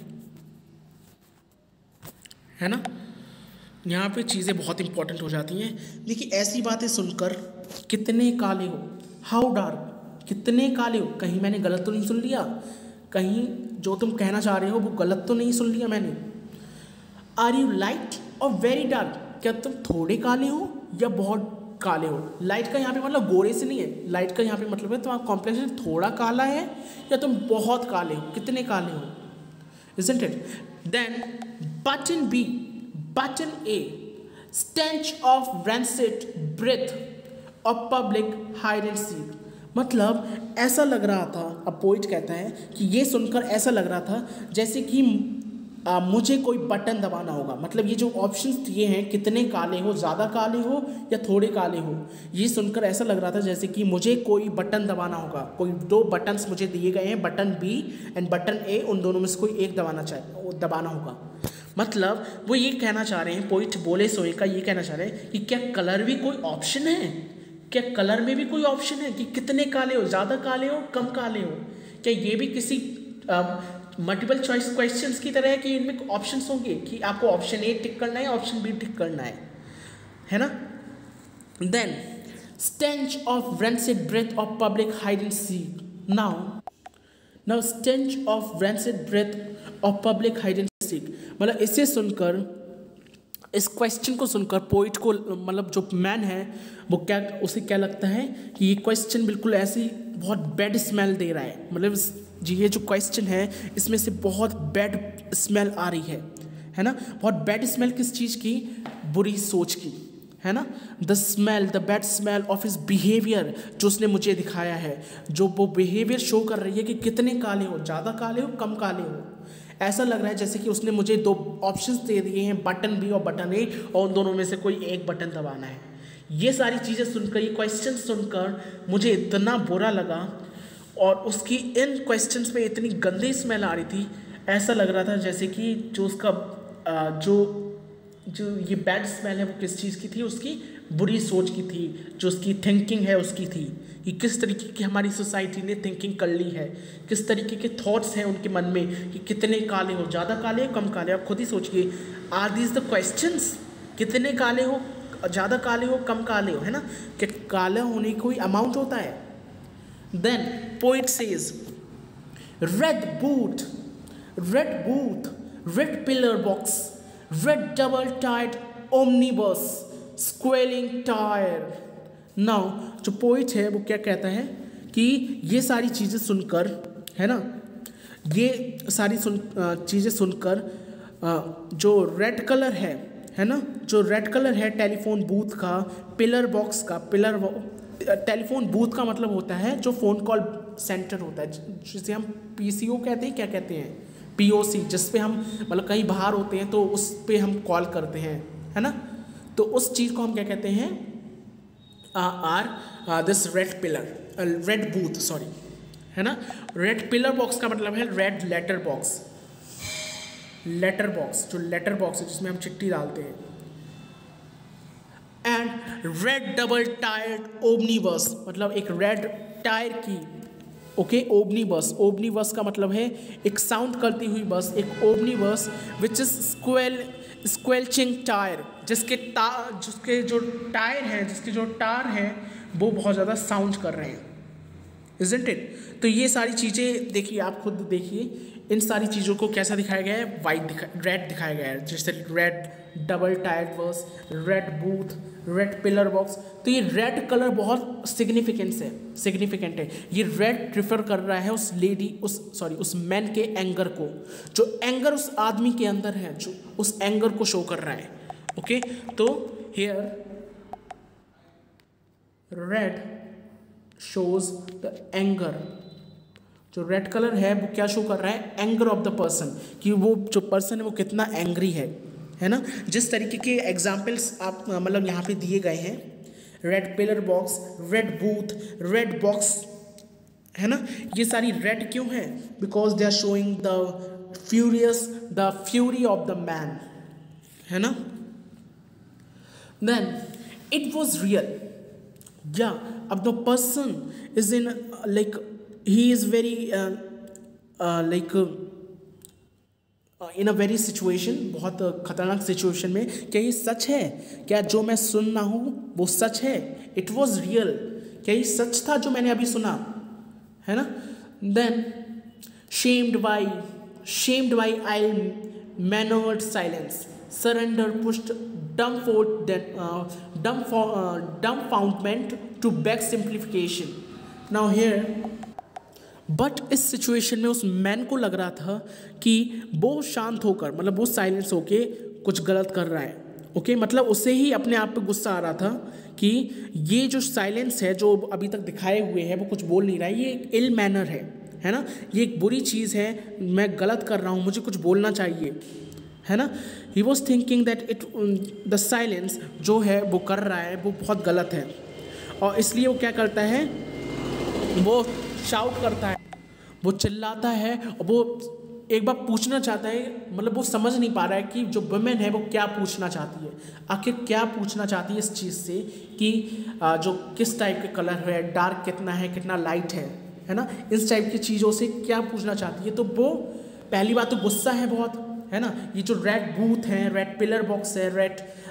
है ना, यहाँ पे चीज़ें बहुत इंपॉर्टेंट हो जाती हैं। देखिए ऐसी बातें सुनकर, कितने काले हो, हाउ डार्क, कितने काले हो, कहीं मैंने गलत तो नहीं सुन लिया, कहीं जो तुम कहना चाह रहे हो वो गलत तो नहीं सुन लिया मैंने। Are you light or very dark, क्या तुम थोड़े काले हो या बहुत काले हो। लाइट का यहाँ पे मतलब गोरे से नहीं है, लाइट का यहाँ पे मतलब है तुम्हारा कॉम्प्लेक्शन थोड़ा काला है या तुम बहुत काले हो, कितने काले हो, isn't it? Then button B, button A, stench of rancid breath of public hide and seek। मतलब ऐसा लग रहा था, अब पोइट कहता है कि ये सुनकर ऐसा लग रहा था जैसे कि मुझे कोई बटन दबाना होगा। मतलब ये जो ऑप्शंस ये हैं, कितने काले हो, ज़्यादा काले हो या थोड़े काले हो, ये सुनकर ऐसा लग रहा था जैसे कि मुझे कोई बटन दबाना होगा। कोई दो बटन्स मुझे दिए गए हैं, button B and button A, उन दोनों में से कोई एक दबाना होगा। मतलब वो ये कहना चाह रहे हैं, पोइट बोले सोए का ये कहना चाह रहे हैं कि क्या कलर भी कोई ऑप्शन है, क्या कलर में भी कोई ऑप्शन है कि कितने काले हो, ज़्यादा काले हो, कम काले हो। क्या ये भी किसी मल्टीपल चॉइस क्वेश्चंस की तरह है कि इनमें ऑप्शंस होंगे कि आपको ऑप्शन ए टिक करना है, ऑप्शन बी टिक करना है ना। Then stench of rancid breath of public hide and seek. Now stench of rancid breath of public hide and seek, मतलब इसे सुनकर, इस क्वेश्चन को सुनकर पोइट को, मतलब जो मैन है वो क्या, उसे क्या लगता है कि ये क्वेश्चन बिल्कुल ऐसी बहुत बैड स्मेल दे रहा है, मतलब जी ये जो क्वेश्चन है इसमें से बहुत बैड स्मेल आ रही है ना। बहुत बैड स्मेल किस चीज़ की, बुरी सोच की, है ना। The bad smell of his behaviour, जो उसने मुझे दिखाया है, जो वो बिहेवियर शो कर रही है कि कितने काले हो, ज़्यादा काले हो, कम काले हो। ऐसा लग रहा है जैसे कि उसने मुझे दो ऑप्शंस दे दिए हैं, बटन बी और बटन ए, और उन दोनों में से कोई एक बटन दबाना है। ये सारी चीज़ें सुनकर, ये क्वेश्चन सुनकर मुझे इतना बुरा लगा, और उसकी इन क्वेश्चंस में इतनी गंदी स्मेल आ रही थी, ऐसा लग रहा था जैसे कि जो उसका जो ये बैड स्मेल है वो किस चीज़ की थी, उसकी बुरी सोच की थी, जो उसकी थिंकिंग है उसकी थी, कि किस तरीके की हमारी सोसाइटी ने थिंकिंग कर ली है, किस तरीके के थॉट्स हैं उनके मन में कि कितने काले हो, ज़्यादा काले हो, कम काले। आप खुद ही सोचिए, आर दीज द क्वेश्चंस, कितने काले हो, ज़्यादा काले हो, कम काले हो, है ना, कि काला होने का कोई अमाउंट होता है। Then poet says red booth, red pillar box, red double tiered omnibus, squealing tyre. Now जो पोइट है वो क्या कहता है कि ये सारी चीज़ें सुनकर, है ना, ये सारी चीज़ें सुनकर जो रेड कलर है ना, जो रेड कलर है टेलीफोन बूथ का, पिलर बॉक्स का, टेलीफोन बूथ का मतलब होता है जो फ़ोन कॉल सेंटर होता है, जिसे हम पीसीओ कहते हैं, क्या कहते हैं, पीओसी, जिस पे हम मतलब कहीं बाहर होते हैं तो उस पे हम कॉल करते हैं, है ना। तो उस चीज़ को हम क्या कहते हैं, दिस रेड बूथ, सॉरी, है ना। रेड पिलर बॉक्स का मतलब है रेड लेटर बॉक्स, जो लेटर बॉक्स है जिसमें हम चिट्ठी डालते हैं। And red double tiered omnibus, मतलब एक रेड टायर की, ओके, ओमनीबस का मतलब है एक साउंड करती हुई बस, एक omnibus which is squelching tyre, जिसके जो टायर हैं, जिसके जो टार हैं वो बहुत ज़्यादा साउंड कर रहे हैं, इज़न्ट इट। तो ये सारी चीज़ें देखिए, आप खुद देखिए, इन सारी चीज़ों को कैसा दिखाया गया है, रेड दिखाया गया है, जैसे red double tiered bus, red booth, red pillar box. तो ये रेड कलर बहुत सिग्निफिकेंट है। ये रेड प्रिफर कर रहा है उस मैन के एंगर को, जो एंगर उस आदमी के अंदर है, जो उस एंगर को शो कर रहा है। ओके, तो here red shows the anger, जो रेड कलर है वो क्या शो कर रहा है, एंगर ऑफ द पर्सन, कि वो जो पर्सन है वो कितना एंग्री है ना। जिस तरीके के एग्जाम्पल्स आप मतलब यहाँ पे दिए गए हैं, red pillar box, red booth, red box, है ना, ये सारी रेड क्यों है, because they are showing the fury of the man, है ना। देन इट वॉज रियल, या अब the person is in like he is very in a very situation, बहुत खतरनाक सिचुएशन में। क्या ये सच है, क्या जो मैं सुन रहा हूँ वो सच है, इट वॉज रियल, क्या ये सच था जो मैंने अभी सुना, है ना। Then shamed by I mannered silence, surrender pushed dumbfoundment to beg simplification. Now here, but इस सिचुएशन में उस मैन को लग रहा था कि वो शांत होकर, मतलब वो साइलेंस होके कुछ गलत कर रहा है, ओके, मतलब उसे ही अपने आप पे गुस्सा आ रहा था कि ये जो साइलेंस है जो अभी तक दिखाए हुए है वो कुछ बोल नहीं रहा है, ये एक इल मैनर है ना, ये एक बुरी चीज़ है, मैं गलत कर रहा हूँ, मुझे कुछ बोलना चाहिए, है ना। He was thinking that the silence जो है वो कर रहा है वो बहुत गलत है, और इसलिए वो क्या करता है, वो शाउट करता है, वो चिल्लाता है, और वो एक बार पूछना चाहता है, मतलब वो समझ नहीं पा रहा है कि जो वुमेन है वो क्या पूछना चाहती है, आखिर क्या पूछना चाहती है इस चीज़ से, कि जो किस टाइप के कलर है, डार्क कितना है, कितना लाइट है ना, इस टाइप की चीज़ों से क्या पूछना चाहती है। तो वो पहली बात तो गुस्सा है बहुत, है ना। ये जो रेड बूथ है, रेड पिलर बॉक्स है, रेड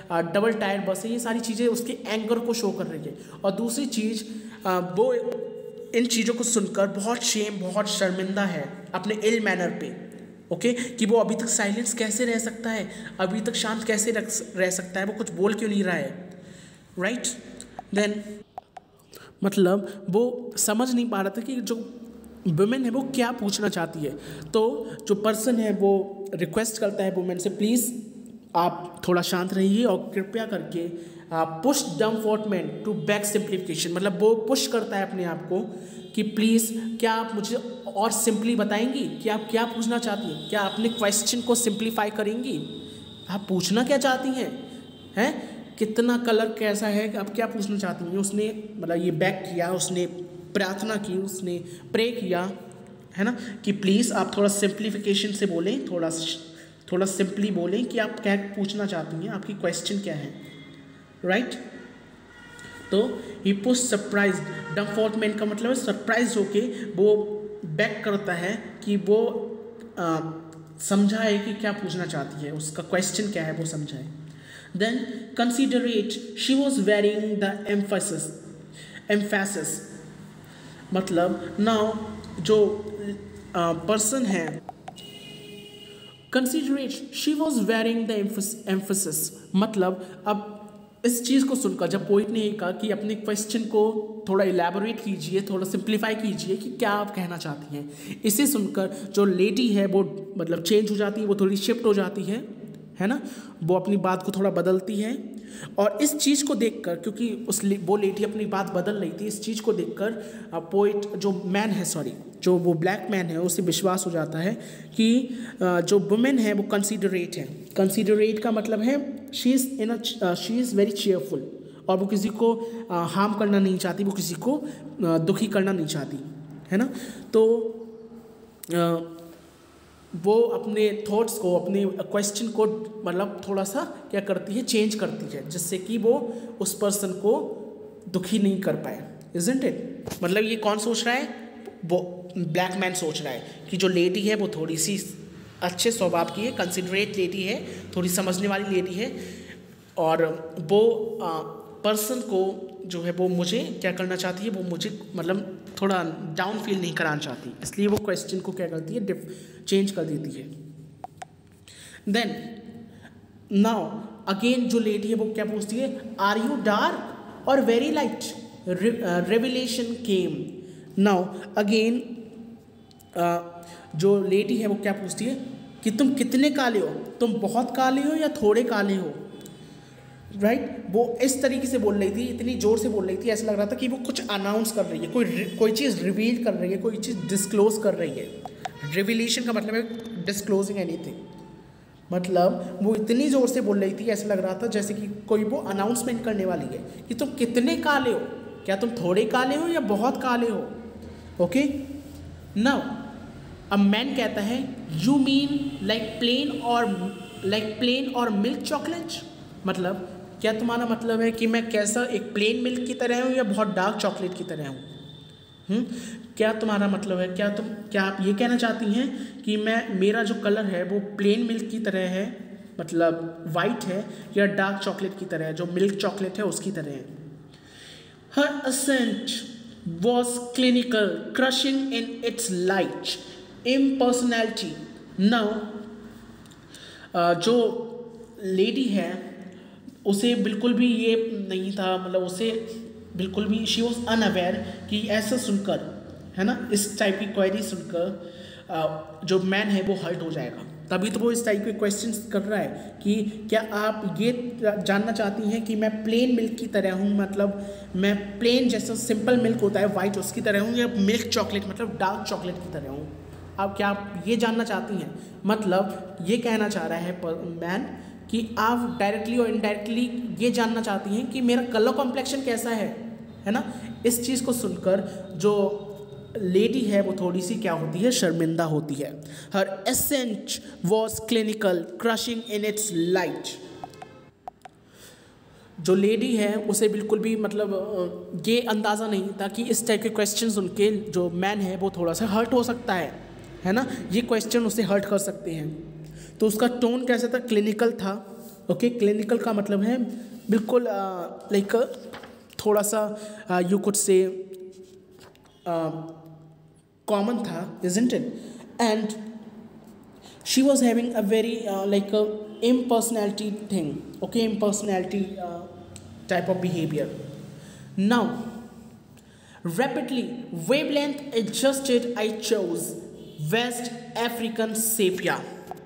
डबल टायर बस है, ये सारी चीज़ें उसके एंगर को शो कर रही है। और दूसरी चीज़ वो इन चीज़ों को सुनकर बहुत शेम, बहुत शर्मिंदा है अपने इल मैनर पे, ओके, कि वो अभी तक साइलेंस कैसे रह सकता है, अभी तक शांत कैसे रह सकता है, वो कुछ बोल क्यों नहीं रहा है, राइट। देन मतलब वो समझ नहीं पा रहा था कि जो वुमेन है वो क्या पूछना चाहती है। तो जो पर्सन है वो रिक्वेस्ट करता है वुमेन से, प्लीज़ आप थोड़ा शांत रहिए और कृपया करके push dumbfoundment to beg simplification, मतलब वो पुश करता है अपने आप को कि प्लीज़ क्या आप मुझे और सिंपली बताएंगी कि आप क्या पूछना चाहती हैं, क्या अपने क्वेश्चन को सिंप्लीफाई करेंगी, आप पूछना क्या चाहती हैं, कितना कलर कैसा है, आप क्या पूछना चाहती हैं। उसने मतलब ये बैक किया, उसने प्रार्थना की, उसने प्रे किया, है ना, कि प्लीज़ आप थोड़ा सिंप्लीफिकेशन से बोलें, थोड़ा सिंपली बोलें कि आप क्या पूछना चाहती हैं, आपकी क्वेश्चन क्या है, राइट। तो ही पुश सरप्राइज, डम्फोर्टमेंट का मतलब है सरप्राइज होके वो बैक करता है कि वो समझाए कि क्या पूछना चाहती है, उसका क्वेश्चन क्या है वो समझाए। Then considerate, she was wearing the emphasis, मतलब नाउ जो पर्सन है, considerate she was wearing the emphasis, मतलब अब इस चीज़ को सुनकर जब पोइट ने कहा कि अपने क्वेश्चन को थोड़ा इलेबोरेट कीजिए, थोड़ा सिंप्लीफाई कीजिए कि क्या आप कहना चाहती हैं, इसे सुनकर जो लेडी है वो मतलब चेंज हो जाती है, वो थोड़ी शिफ्ट हो जाती है ना, वो अपनी बात को थोड़ा बदलती है। और इस चीज़ को देखकर, क्योंकि वो लेडी अपनी बात बदल रही थी, इस चीज़ को देखकर पोइट जो मैन है, जो वो ब्लैक मैन है, उसे विश्वास हो जाता है कि जो वुमेन है वो कंसीडरेट है। कंसीडरेट का मतलब है शी इज़ वेरी चेयरफुल, और वो किसी को हार्म करना नहीं चाहती, वो किसी को दुखी करना नहीं चाहती, है ना। तो वो अपने थॉट्स को, अपने क्वेश्चन को मतलब थोड़ा सा क्या करती है, चेंज करती है, जिससे कि वो उस पर्सन को दुखी नहीं कर पाए, इज़न्ट इट। मतलब ये कौन सोच रहा है, वो ब्लैक मैन सोच रहा है कि जो लेडी है वो थोड़ी सी अच्छे स्वभाव की है, कंसिडरेट लेडी है, थोड़ी समझने वाली लेडी है, और वो पर्सन को जो है वो मुझे क्या करना चाहती है, वो मुझे मतलब थोड़ा डाउन फील नहीं कराना चाहती, इसलिए वो क्वेश्चन को क्या करती है, चेंज कर देती है। देन नाउ अगेन जो लेडी है वो क्या पूछती है, are you dark or very light, revelation came. Now again जो लेडी है वो क्या पूछती है कि तुम कितने काले हो, तुम बहुत काले हो या थोड़े काले हो, राइट। वो इस तरीके से बोल रही थी, इतनी ज़ोर से बोल रही थी, ऐसा लग रहा था कि वो कुछ अनाउंस कर रही है, कोई चीज़ रिवील कर रही है, कोई चीज़ डिस्क्लोज कर रही है। रिवीलेशन का मतलब है डिस्क्लोजिंग एनीथिंग, मतलब वो इतनी ज़ोर से बोल रही थी, ऐसा लग रहा था जैसे कि कोई वो अनाउंसमेंट करने वाली है कि तुम कितने काले हो, क्या तुम थोड़े काले हो या बहुत काले हो, ओके। नाउ अब मैन कहता है, you mean like plain or milk chocolate, मतलब क्या तुम्हारा मतलब है कि मैं कैसा एक प्लेन मिल्क की तरह हूँ या बहुत डार्क चॉकलेट की तरह हूँ, क्या तुम्हारा मतलब है, क्या आप ये कहना चाहती हैं कि मेरा जो कलर है वो प्लेन मिल्क की तरह है, मतलब वाइट है, या डार्क चॉकलेट की तरह है, जो मिल्क चॉकलेट है उसकी तरह है। Her assent was clinical, crushing in its light impersonality. Now जो लेडी है उसे बिल्कुल भी ये नहीं था, मतलब उसे बिल्कुल भी शी वॉज अनअवेयर कि ऐसा सुनकर, है ना, इस टाइप की क्वेरी सुनकर जो मैन है वो हर्ट हो जाएगा। तभी तो वो इस टाइप के क्वेश्चंस कर रहा है कि क्या आप ये जानना चाहती हैं कि मैं प्लेन मिल्क की तरह हूँ, मतलब मैं प्लेन जैसा सिंपल मिल्क होता है वाइट उसकी तरह हूँ, या मिल्क चॉकलेट मतलब डार्क चॉकलेट की तरह हूँ। अब क्या आप ये जानना चाहती हैं, मतलब ये कहना चाह रहा है मैन कि आप डायरेक्टली और इनडायरेक्टली ये जानना चाहती हैं कि मेरा कलर कॉम्प्लेक्शन कैसा है ना। इस चीज़ को सुनकर जो लेडी है वो थोड़ी सी क्या होती है, शर्मिंदा होती है। Her assent was clinical, crushing in its light. जो लेडी है उसे बिल्कुल भी मतलब ये अंदाज़ा नहीं था कि इस टाइप के क्वेश्चन सुन के जो मैन है वो थोड़ा सा हर्ट हो सकता है ना, ये क्वेश्चन उसे हर्ट कर सकते हैं। तो उसका टोन कैसा था, क्लिनिकल था, ओके, क्लिनिकल का मतलब है बिल्कुल लाइक थोड़ा सा यू कुड से कॉमन था, isn't it? And she was having a very like a impersonality thing, okay, impersonality type of behavior. Now rapidly wavelength adjusted, I chose West African sepia,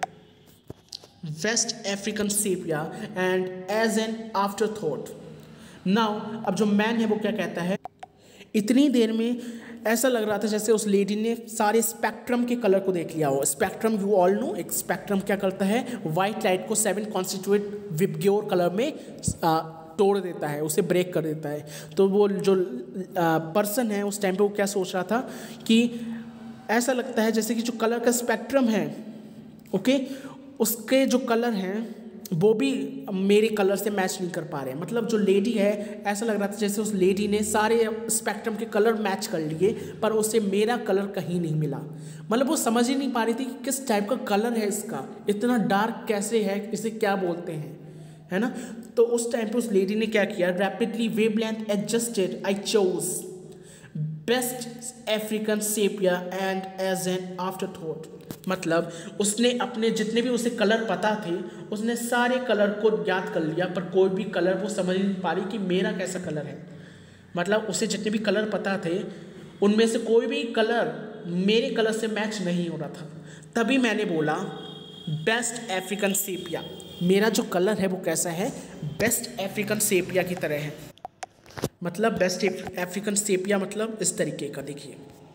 West African sepia, and as an afterthought. Now अब जो man है वो क्या कहता है, इतनी देर में ऐसा लग रहा था जैसे उस लेडी ने सारे स्पेक्ट्रम के कलर को देख लिया हो। स्पेक्ट्रम यू ऑल नो, एक स्पेक्ट्रम क्या करता है, वाइट लाइट को 7 कॉन्स्टिट्यूएंट विबग्योर कलर में तोड़ देता है, उसे ब्रेक कर देता है। तो वो जो पर्सन है उस टाइम पे वो क्या सोच रहा था कि ऐसा लगता है जैसे कि जो कलर का स्पेक्ट्रम है, ओके, उसके जो कलर हैं वो भी मेरे कलर से मैच नहीं कर पा रहे हैं। मतलब जो लेडी है ऐसा लग रहा था जैसे उस लेडी ने सारे स्पेक्ट्रम के कलर मैच कर लिए पर उसे मेरा कलर कहीं नहीं मिला। मतलब वो समझ ही नहीं पा रही थी कि किस टाइप का कलर है इसका, इतना डार्क कैसे है, इसे क्या बोलते हैं, है ना। तो उस टाइम पे उस लेडी ने क्या किया, rapidly wavelength adjusted, I chose best African sepia and as an afterthought. मतलब उसने अपने जितने भी उसे कलर पता थे उसने सारे कलर को याद कर लिया पर कोई भी कलर वो समझ नहीं पा रही कि मेरा कैसा कलर है। मतलब उसे जितने भी कलर पता थे उनमें से कोई भी कलर मेरे कलर से मैच नहीं हो रहा था। तभी मैंने बोला बेस्ट अफ्रीकन सेपिया, मेरा जो कलर है वो कैसा है, बेस्ट अफ्रीकन सेपिया की तरह है। मतलब बेस्ट अफ्रीकन सेपिया मतलब इस तरीके का, देखिए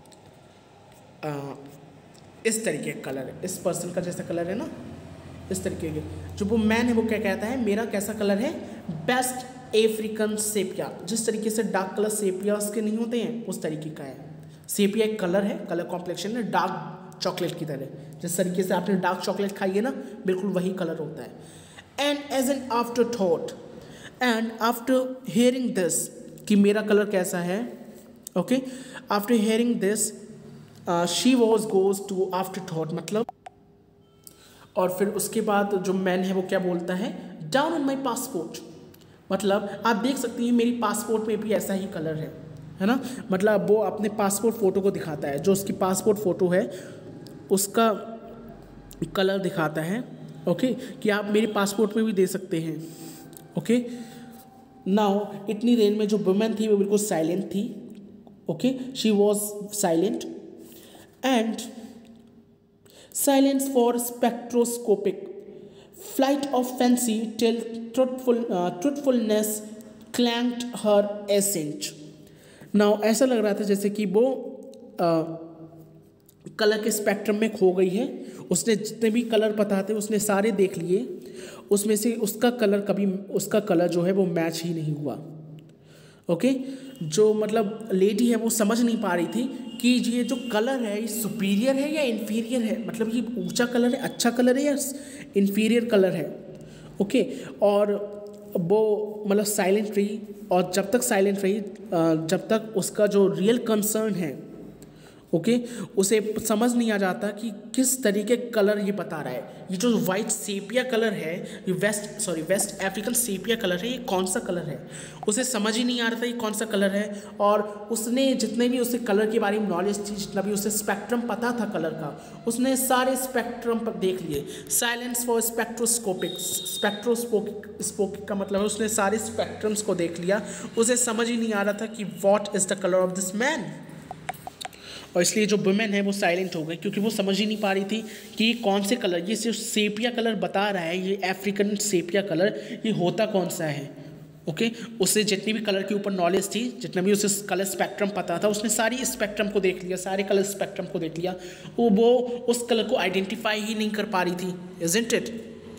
इस तरीके का कलर है, इस पर्सन का जैसा कलर है ना, इस तरीके के। जो वो मैन है वो क्या कहता है, मेरा कैसा कलर है, बेस्ट अफ्रीकन सेपिया। जिस तरीके से डार्क कलर सेपियास के नहीं होते हैं उस तरीके का है। सेपिया एक कलर है, कलर कॉम्प्लेक्शन है डार्क चॉकलेट की तरह। जिस तरीके से आपने डार्क चॉकलेट खाई है ना, बिल्कुल वही कलर होता है। And as an afterthought, and after hearing this कि मेरा कलर कैसा है, okay, after hearing this she was goes to afterthought. मतलब और फिर उसके बाद जो मैन है वो क्या बोलता है, डाउन ऑन माई पासपोर्ट। मतलब आप देख सकती हैं मेरी पासपोर्ट में भी ऐसा ही कलर है ना। मतलब वो अपने पासपोर्ट फ़ोटो को दिखाता है, जो उसकी पासपोर्ट फ़ोटो है उसका कलर दिखाता है, ओके, कि आप मेरी पासपोर्ट में भी दे सकते हैं, ओके। नाउ इतनी देर में जो वुमेन थी वो बिल्कुल साइलेंट थी, okay, she was silent and silence for spectroscopic flight of fancy till truthfulness clanked her assent. Now ऐसा लग रहा था जैसे कि वो कलर के स्पेक्ट्रम में खो गई है। उसने जितने भी कलर पता थे उसने सारे देख लिए, उसमें से उसका कलर जो है वो मैच ही नहीं हुआ, ओके। जो मतलब लेडी है वो समझ नहीं पा रही थी कि ये जो कलर है ये सुपीरियर है या इन्फीरियर है, मतलब ये ऊंचा कलर है, अच्छा कलर है या इन्फीरियर कलर है, ओके। और वो मतलब साइलेंट रही, और जब तक साइलेंट रही जब तक उसका जो रियल कंसर्न है, ओके, उसे समझ नहीं आ जाता कि किस तरीके कलर ये बता रहा है। ये जो वाइट सेपिया कलर है, ये वेस्ट अफ्रीकन सेपिया कलर है, ये कौन सा कलर है, उसे समझ ही नहीं आ रहा था ये कौन सा कलर है। और उसने जितने भी उसे कलर के बारे में नॉलेज थी, जितना भी उसे स्पेक्ट्रम पता था कलर का, उसने सारे स्पेक्ट्रम पर देख लिए। साइलेंस फॉर स्पेक्ट्रोस्कोपिक का मतलब है उसने सारे स्पेक्ट्रम्स को देख लिया, उसे समझ ही नहीं आ रहा था कि what is the colour of this man. और इसलिए जो वुमेन है वो साइलेंट हो गई, क्योंकि वो समझ ही नहीं पा रही थी कि कौन से कलर, ये सिर्फ सेपिया कलर बता रहा है, ये अफ्रीकन सेपिया कलर ये होता कौन सा है, ओके। उससे जितनी भी कलर के ऊपर नॉलेज थी, जितना भी उसे कलर स्पेक्ट्रम पता था, उसने सारी स्पेक्ट्रम को देख लिया, सारे कलर स्पेक्ट्रम को देख लिया, वो उस कलर को आइडेंटिफाई ही नहीं कर पा रही थी, isn't it.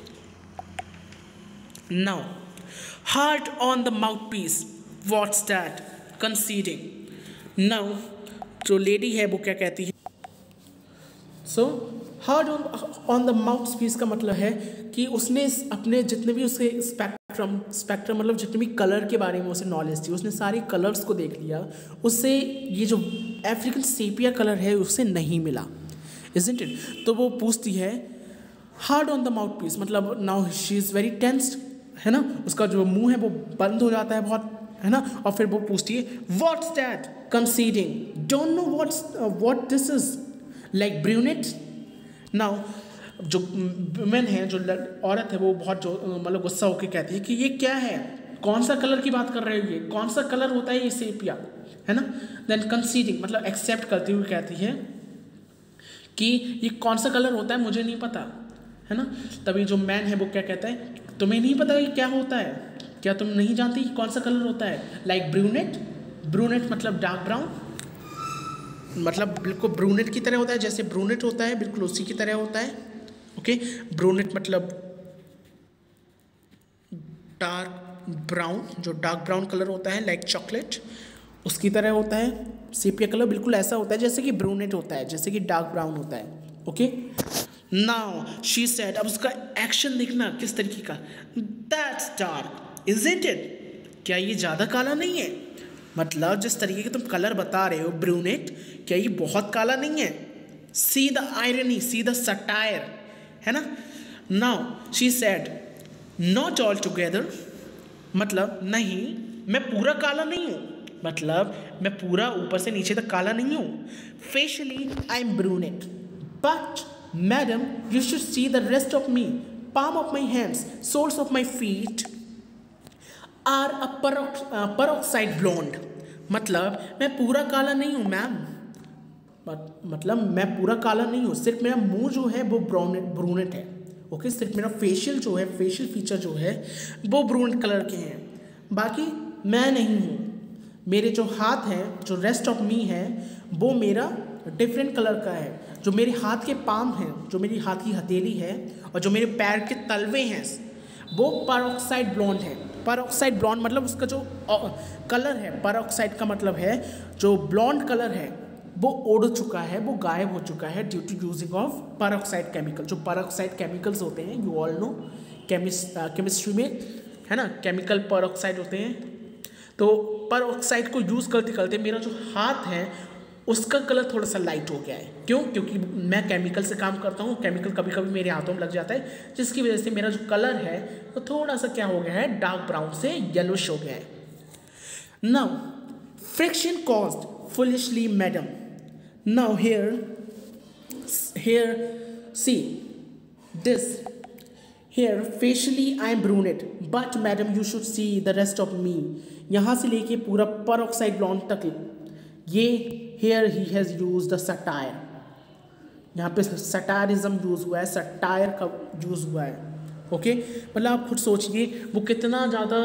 Now hard on the mouthpiece, what's that, conceding. Now जो लेडी है वो क्या कहती है, so hard on the mouthpiece का मतलब है कि उसने अपने जितने भी उसके स्पेक्ट्रम मतलब जितने भी कलर के बारे में उसे नॉलेज थी, उसने सारे कलर्स को देख लिया, उससे ये जो अफ्रीकन सेपिया कलर है उससे नहीं मिला, इजंट इट। तो वो पूछती है hard on the mouthpiece, मतलब now she is very tensed, है ना, उसका जो मुंह है वो बंद हो जाता है बहुत, है ना, और फिर वो पूछती है what's that, conceding, don't know what this is, like brunette. Now जो वुमेन है, जो औरत है, वो बहुत जो मतलब गुस्सा होकर कहती है कि ये क्या है, कौन सा कलर की बात कर रहे हो, ये कौन सा कलर होता है ये सेपिया, है ना। देन कंसीडिंग मतलब एक्सेप्ट करती हुई कहती है कि ये कौन सा कलर होता है मुझे नहीं पता, है ना। तभी जो मैन है वो क्या कहता है, तुम्हें नहीं पता ये क्या होता है, क्या तुम नहीं जानती कि कौन सा कलर होता है, लाइक ब्रूनेट। ब्रूनेट मतलब डार्क ब्राउन, मतलब बिल्कुल ब्रूनेट की तरह होता है, जैसे ब्रूनेट होता है बिल्कुल उसी की तरह होता है। ओके, ब्रूनेट मतलब डार्क ब्राउन, जो डार्क ब्राउन कलर होता है लाइक चॉकलेट, उसकी तरह होता है। सेपिया कलर बिल्कुल ऐसा होता है जैसे कि ब्रूनेट होता है, जैसे कि डार्क ब्राउन होता है। ओके, नाउ शी सेड, अब उसका एक्शन देखना किस तरीके का, दैट्स डार्क इजंट इट, क्या ये ज़्यादा काला नहीं है, मतलब जिस तरीके के तुम कलर बता रहे हो ब्रूनेट, क्या ये बहुत काला नहीं है। See the irony, see the satire, है ना। Now she said not altogether, मतलब नहीं मैं पूरा काला नहीं हूँ, मतलब मैं पूरा ऊपर से नीचे तक काला नहीं हूँ। Facially I am brunette, but madam you should see the rest of me, palm of my hands, soles of my feet are a peroxide blonde, मतलब मैं पूरा काला नहीं हूँ मैम, मतलब मैं पूरा काला नहीं हूँ, सिर्फ मेरा मुंह जो है वो ब्रूनेट है। ओके, सिर्फ मेरा फेशियल जो है, फेशियल फीचर जो है वो ब्रूनेट कलर के हैं, बाकी मैं नहीं हूँ। मेरे जो हाथ हैं, जो रेस्ट ऑफ मी है, वो मेरा डिफरेंट कलर का है। जो मेरे हाथ के पाम हैं, जो मेरी हाथ की हथेली है, और जो मेरे पैर के तलवे हैं, वो पेरोक्साइड ब्लॉन्ड है। पेरोक्साइड ब्लॉन्ड मतलब उसका जो कलर है, पेरोक्साइड का मतलब है जो ब्लॉन्ड कलर है वो उड़ चुका है, वो गायब हो चुका है due to using of peroxide chemical. जो पेरोक्साइड केमिकल्स होते हैं, यू ऑल नो, केमिस्ट्री में, है ना, केमिकल पेरोक्साइड होते हैं। तो पेरोक्साइड को यूज़ करते करते मेरा जो हाथ है उसका कलर थोड़ा सा लाइट हो गया है। क्यों? क्योंकि मैं केमिकल से काम करता हूँ, केमिकल कभी कभी मेरे हाथों में लग जाता है, जिसकी वजह से मेरा जो कलर है वो थोड़ा सा क्या हो गया है, डार्क ब्राउन से येलोइश हो गया है। Now friction caused foolishly madam, now here see this, here facially I am brunette, but madam you should see the rest of me, यहाँ से लेके पूरा peroxide blonde तक ये here he has used the satire, यहाँ पे सटायरिज्म use हुआ है, सटायर का यूज़ हुआ है। ओके, मतलब आप खुद सोचिए वो कितना ज़्यादा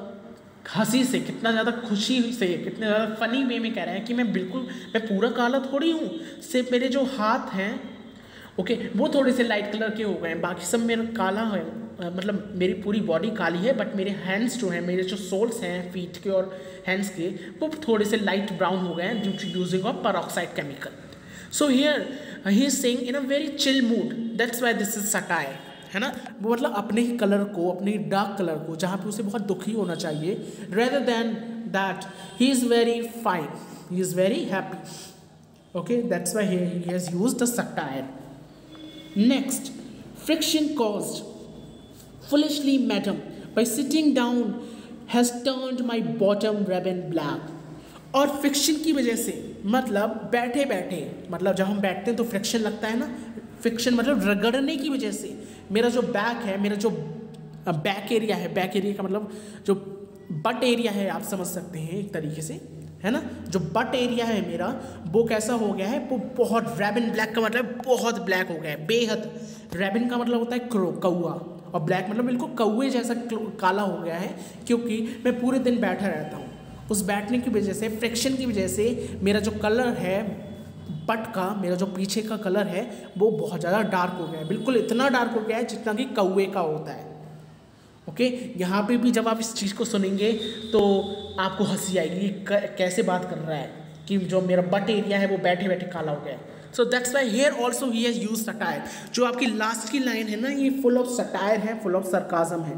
हंसी से, कितना ज़्यादा खुशी से, कितने ज़्यादा फनी वे में कह रहे हैं कि मैं पूरा काला थोड़ी हूँ, सिर्फ मेरे जो हाथ हैं ओके वो थोड़े से लाइट कलर के हो गए हैं, बाकी सब मेरा काला है, मतलब मेरी पूरी बॉडी काली है, बट मेरे हैंड्स जो हैं, मेरे जो सोल्स हैं फीट के और हैंड्स के, वो थोड़े से लाइट ब्राउन हो गए हैं due to using of peroxide chemical. So here he is saying in a very chill mood, that's why this is satire, है ना। वो मतलब अपने ही कलर को, अपने ही डार्क कलर को, जहाँ पे उसे बहुत दुखी होना चाहिए, rather than that he is very fine, he is very happy. Okay, that's why he has used the satire. Next, friction caused foolishly madam by sitting down has turned my bottom ribbon black, और friction की वजह से, मतलब बैठे बैठे, मतलब जब हम बैठते हैं तो फ्रिक्शन लगता है ना, फ्रिक्शन मतलब रगड़ने की वजह से मेरा जो बैक है, मेरा जो बैक एरिया है, बैक एरिया का मतलब जो बट एरिया है, आप समझ सकते हैं एक तरीके से, है ना, जो बट एरिया है मेरा, वो कैसा हो गया है, वो बहुत रेबिन ब्लैक का मतलब बहुत ब्लैक हो गया है, बेहद। रेबिन का मतलब होता है कौआ, और ब्लैक मतलब बिल्कुल कौए जैसा काला हो गया है, क्योंकि मैं पूरे दिन बैठा रहता हूँ। उस बैठने की वजह से, फ्रिक्शन की वजह से मेरा जो कलर है बट का, मेरा जो पीछे का कलर है वो बहुत ज़्यादा डार्क हो गया है, बिल्कुल इतना डार्क हो गया है जितना कि कौए का होता है। ओके, यहाँ पे भी जब आप इस चीज़ को सुनेंगे तो आपको हंसी आएगी, कैसे बात कर रहा है कि जो मेरा बट एरिया है वो बैठे बैठे काला हो गया है। So that's why here also he has use satire. जो आपकी लास्ट की लाइन है ना, ये फुल ऑफ सटायर है, फुल ऑफ सरकाजम है।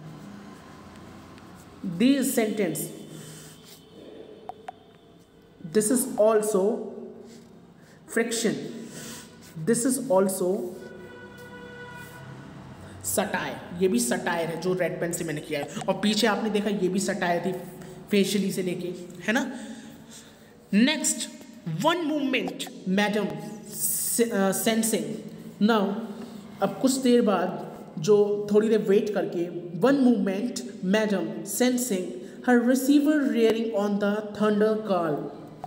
This sentence, this is also friction, this is also satire, ये भी सटायर है जो रेड पेन से मैंने किया है, और पीछे आपने देखा ये भी सटायर थी फेशियली से लेके, है ना। Next, one movement madam sensing. Now अब कुछ देर बाद, जो थोड़ी देर वेट करके, one movement madam sensing her receiver rearing on the thunder call.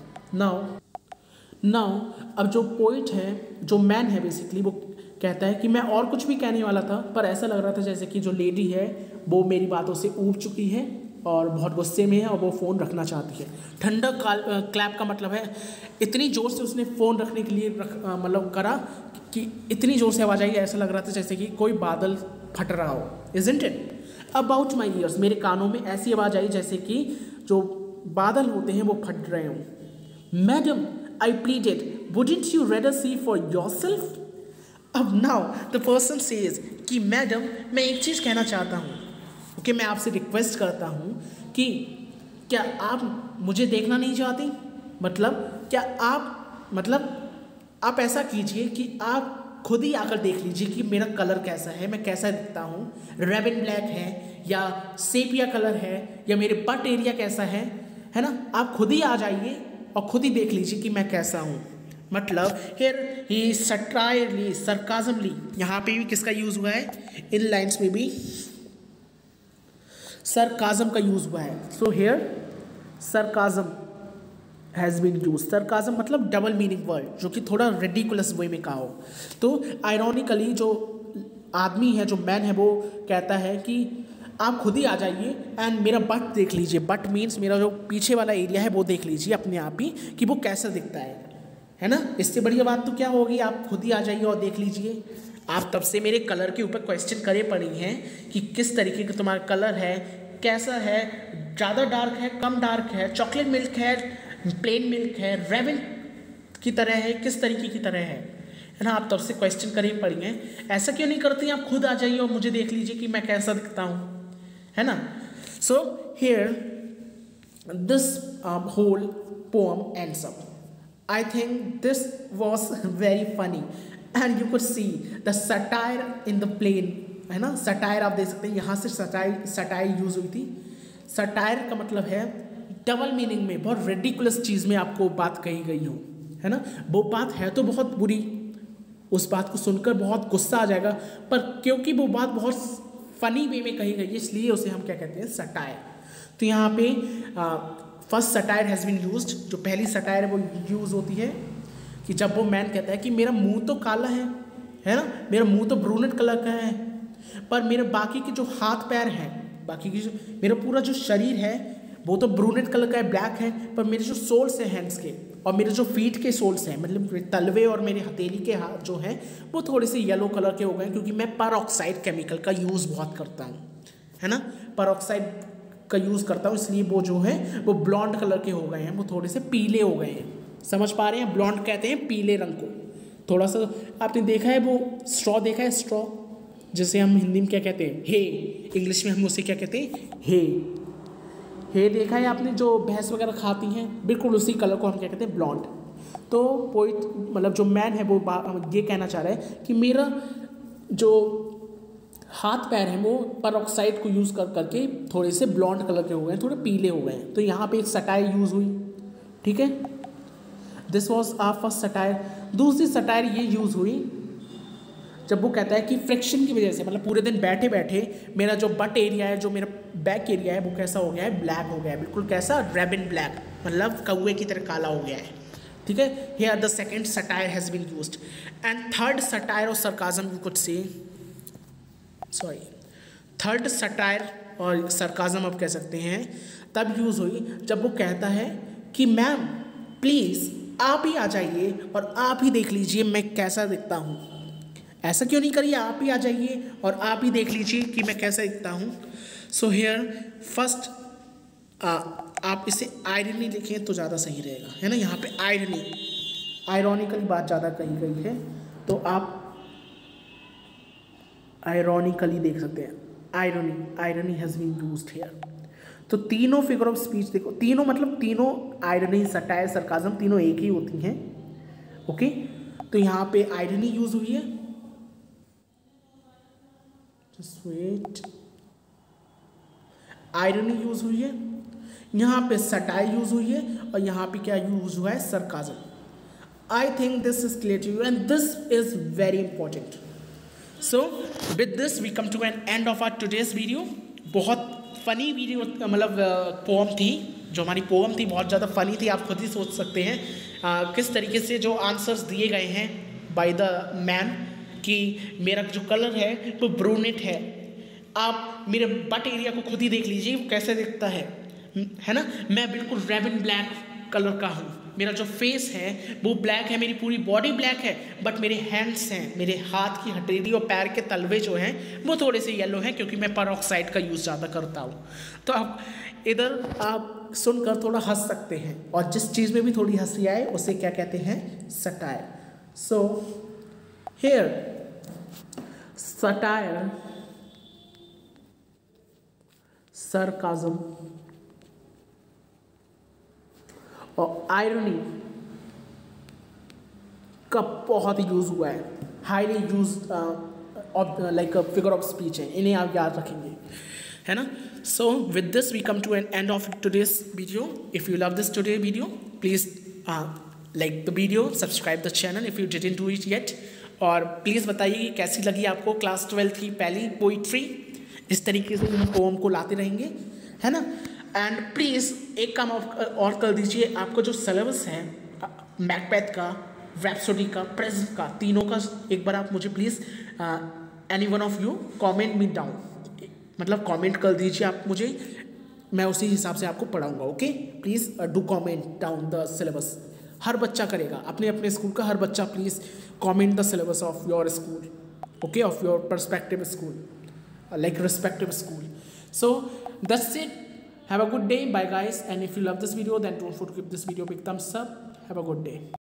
Now अब जो पोइट है, जो मैन है बेसिकली, वो कहता है कि मैं और कुछ भी कहने वाला था, पर ऐसा लग रहा था जैसे कि जो लेडी है वो मेरी बातों से ऊब चुकी है और बहुत गुस्से में है और वो फ़ोन रखना चाहती है। थंडर क्लैप का मतलब है इतनी ज़ोर से उसने फ़ोन रखने के लिए मतलब करा कि इतनी ज़ोर से आवाज़ आई, ऐसा लग रहा था जैसे कि कोई बादल फट रहा हो। Isn't it? About my ears, मेरे कानों में ऐसी आवाज़ आई जैसे कि जो बादल होते हैं वो फट रहे हों। Madam, I pleaded, wouldn't you rather see for yourself? अब नाउ द पर्सन सेज कि मैडम, मैं एक चीज़ कहना चाहता हूँ, ओके, मैं आपसे रिक्वेस्ट करता हूँ कि क्या आप मुझे देखना नहीं चाहती? मतलब क्या आप ऐसा कीजिए कि आप खुद ही आकर देख लीजिए कि मेरा कलर कैसा है, मैं कैसा दिखता हूँ, रेड एंड ब्लैक है या सेपिया कलर है या मेरे बट एरिया कैसा है ना। आप खुद ही आ जाइए और खुद ही देख लीजिए कि मैं कैसा हूँ। मतलब हियर ही सटायरली, सरकाजमली, यहाँ पे भी किसका यूज़ हुआ है? इन लाइन्स में भी सरकाजम का यूज़ हुआ है। So here sarcasm has been use. Sarcasm मतलब डबल मीनिंग वर्ड, जो कि थोड़ा रेडिकुलस वे में कहा हो। तो आयरॉनिकली जो आदमी है, जो मैन है, वो कहता है कि आप खुद ही आ जाइए एंड मेरा बट देख लीजिए। बट मीन्स मेरा जो पीछे वाला एरिया है वो देख लीजिए अपने आप ही कि वो कैसा दिखता है ना। इससे बढ़िया बात तो क्या होगी? आप खुद ही आ जाइए और देख लीजिए। आप तब से मेरे कलर के ऊपर क्वेश्चन करे पड़ी हैं कि किस तरीके का तुम्हारा कलर है, कैसा है, ज़्यादा डार्क है, कम डार्क है, चॉकलेट मिल्क है, प्लेन मिल्क है, रेवन की तरह है, किस तरीके की तरह है ना। आप तब से क्वेश्चन करे पड़ी हैं। ऐसा क्यों नहीं करती? आप खुद आ जाइए और मुझे देख लीजिए कि मैं कैसा दिखता हूँ, है ना। So here this whole poem ends up. I think this was very funny and you could see the satire in the plane, है ना। सटायर आप देख सकते हैं, यहाँ से सटायर यूज हुई थी। सटायर का मतलब है डबल मीनिंग में, बहुत रेडिकुलस चीज़ में आपको बात कही गई हो, है ना। वो बात है तो बहुत बुरी, उस बात को सुनकर बहुत गुस्सा आ जाएगा, पर क्योंकि वो बात बहुत फनी वे में कही गई है, इसलिए उसे हम क्या कहते हैं? सटायर। तो यहाँ पे first satire has been used. जो पहली सटायर है वो यूज़ होती है कि जब वो मैन कहता है कि मेरा मुंह तो काला है ना, मेरा मुंह तो ब्रूनेट कलर का है, पर मेरे बाकी के जो हाथ पैर हैं, बाकी की जो मेरा पूरा जो शरीर है वो तो ब्रूनेट कलर का है, ब्लैक है, पर मेरे जो सोल्स हैं हैंड्स के और मेरे जो फीट के सोल्स हैं, मतलब तलवे और मेरे हथेली के हाथ जो हैं वो थोड़े से येलो कलर के हो गए, क्योंकि मैं परऑक्साइड केमिकल का यूज़ बहुत करता हूँ, है ना। परऑक्साइड का यूज़ करता हूँ, इसलिए वो जो है वो ब्लॉन्ड कलर के हो गए हैं, वो थोड़े से पीले हो गए हैं। समझ पा रहे हैं? ब्लॉन्ड कहते हैं पीले रंग को। थोड़ा सा आपने देखा है वो स्ट्रॉ देखा है? स्ट्रॉ जैसे हम हिंदी में क्या कहते हैं? हे। इंग्लिश में हम उसे क्या कहते हैं? हे देखा है आपने? जो भैंस वगैरह खाती हैं, बिल्कुल उसी कलर को हम क्या कहते हैं? ब्लॉन्ड। तो पोइट मतलब जो मैन है वो ये कहना चाह रहा है कि मेरा जो हाथ पैर हैं वो परऑक्साइड को यूज़ करके थोड़े से ब्लॉन्ड कलर के हो गए हैं, थोड़े पीले हो गए हैं। तो यहाँ पे एक सटायर यूज़ हुई, ठीक है। This was our first satire. दूसरी सटायर ये यूज़ हुई जब वो कहता है कि फ्रिक्शन की वजह से, मतलब पूरे दिन बैठे बैठे मेरा जो बट एरिया है, जो मेरा बैक एरिया है, वो कैसा हो गया है? ब्लैक हो गया है, बिल्कुल कैसा? रेबिन ब्लैक, मतलब कौवे की तरह काला हो गया है, ठीक है। Here the second satire has been used and third satire और sarcasm you could say third satire और सरकाजम आप कह सकते हैं तब यूज़ हुई जब वो कहता है कि मैम प्लीज़ आप ही आ जाइए और आप ही देख लीजिए मैं कैसा दिखता हूँ। ऐसा क्यों नहीं करिए? आप ही आ जाइए और आप ही देख लीजिए कि मैं कैसा दिखता हूँ। सो हियर फर्स्ट आप इसे आयरनी लिखें तो ज़्यादा सही रहेगा, है ना। यहाँ पे आयरनी, आयरॉनिकली बात ज़्यादा कही गई है, तो आप आयरॉनिकली देख सकते हैं। Irony has been used here. तो तीनों फिगर ऑफ स्पीच देखो, तीनों मतलब तीनों आयरनी, सटायर, सरकाजम तीनों एक ही होती हैं, ओके। तो यहाँ पे आयरनी यूज हुई है, स्वेट, आयरनी यूज हुई है, यहाँ पे सटायर यूज हुई है, और यहाँ पे क्या यूज हुआ है, sarcasm. I think this is clear to you and this is very important. So with this we come to an end of our today's video. बहुत फनी वीडियो, मतलब पोम थी, जो हमारी पोम थी बहुत ज़्यादा फनी थी. आप खुद ही सोच सकते हैं किस तरीके से जो आंसर्स दिए गए हैं बाय द मैन, कि मेरा जो कलर है वो ब्रूनेट है. आप मेरे बट एरिया को खुद ही देख लीजिए वो कैसे दिखता है ना. मैं बिल्कुल रेवन ब्लैक कलर का हूँ. मेरा जो फेस है वो ब्लैक है, मेरी पूरी बॉडी ब्लैक है, बट मेरे हैंड्स हैं, मेरे हाथ की हथेली और पैर के तलवे जो हैं वो थोड़े से येलो हैं, क्योंकि मैं पेरोक्साइड का यूज़ ज़्यादा करता हूँ. तो आप इधर आप सुनकर थोड़ा हंस सकते हैं, और जिस चीज़ में भी थोड़ी हंसी आए उसे क्या कहते हैं, satire. So here satire, sarcasm और आयरनी का बहुत यूज़ हुआ है. Highly use like figure of speech है, इन्हें आप याद रखेंगे, है ना. So with this we come to an end of today's video. If you love this today video, please like the video, subscribe the channel if you didn't do it yet. और please बताइए कैसी लगी आपको class 12 की पहली poetry. इस तरीके से हम पोम को लाते रहेंगे, है ना. एंड प्लीज़ एक काम और कर दीजिए, आपको जो सिलेबस है मैकबेथ का, रैप्सोडी का, प्रेजेंट का, तीनों का एक बार आप मुझे please any one of you comment me down, मतलब कमेंट कर दीजिए आप मुझे, मैं उसी हिसाब से आपको पढ़ाऊंगा. Okay, please do comment down the syllabus. हर बच्चा करेगा, अपने अपने स्कूल का हर बच्चा please comment the syllabus of your school, okay, of your perspective school, like respective school. So that's it. Have a good day. Bye guys. And if you love this video, then don't forget to give this video a big thumbs up. Have a good day.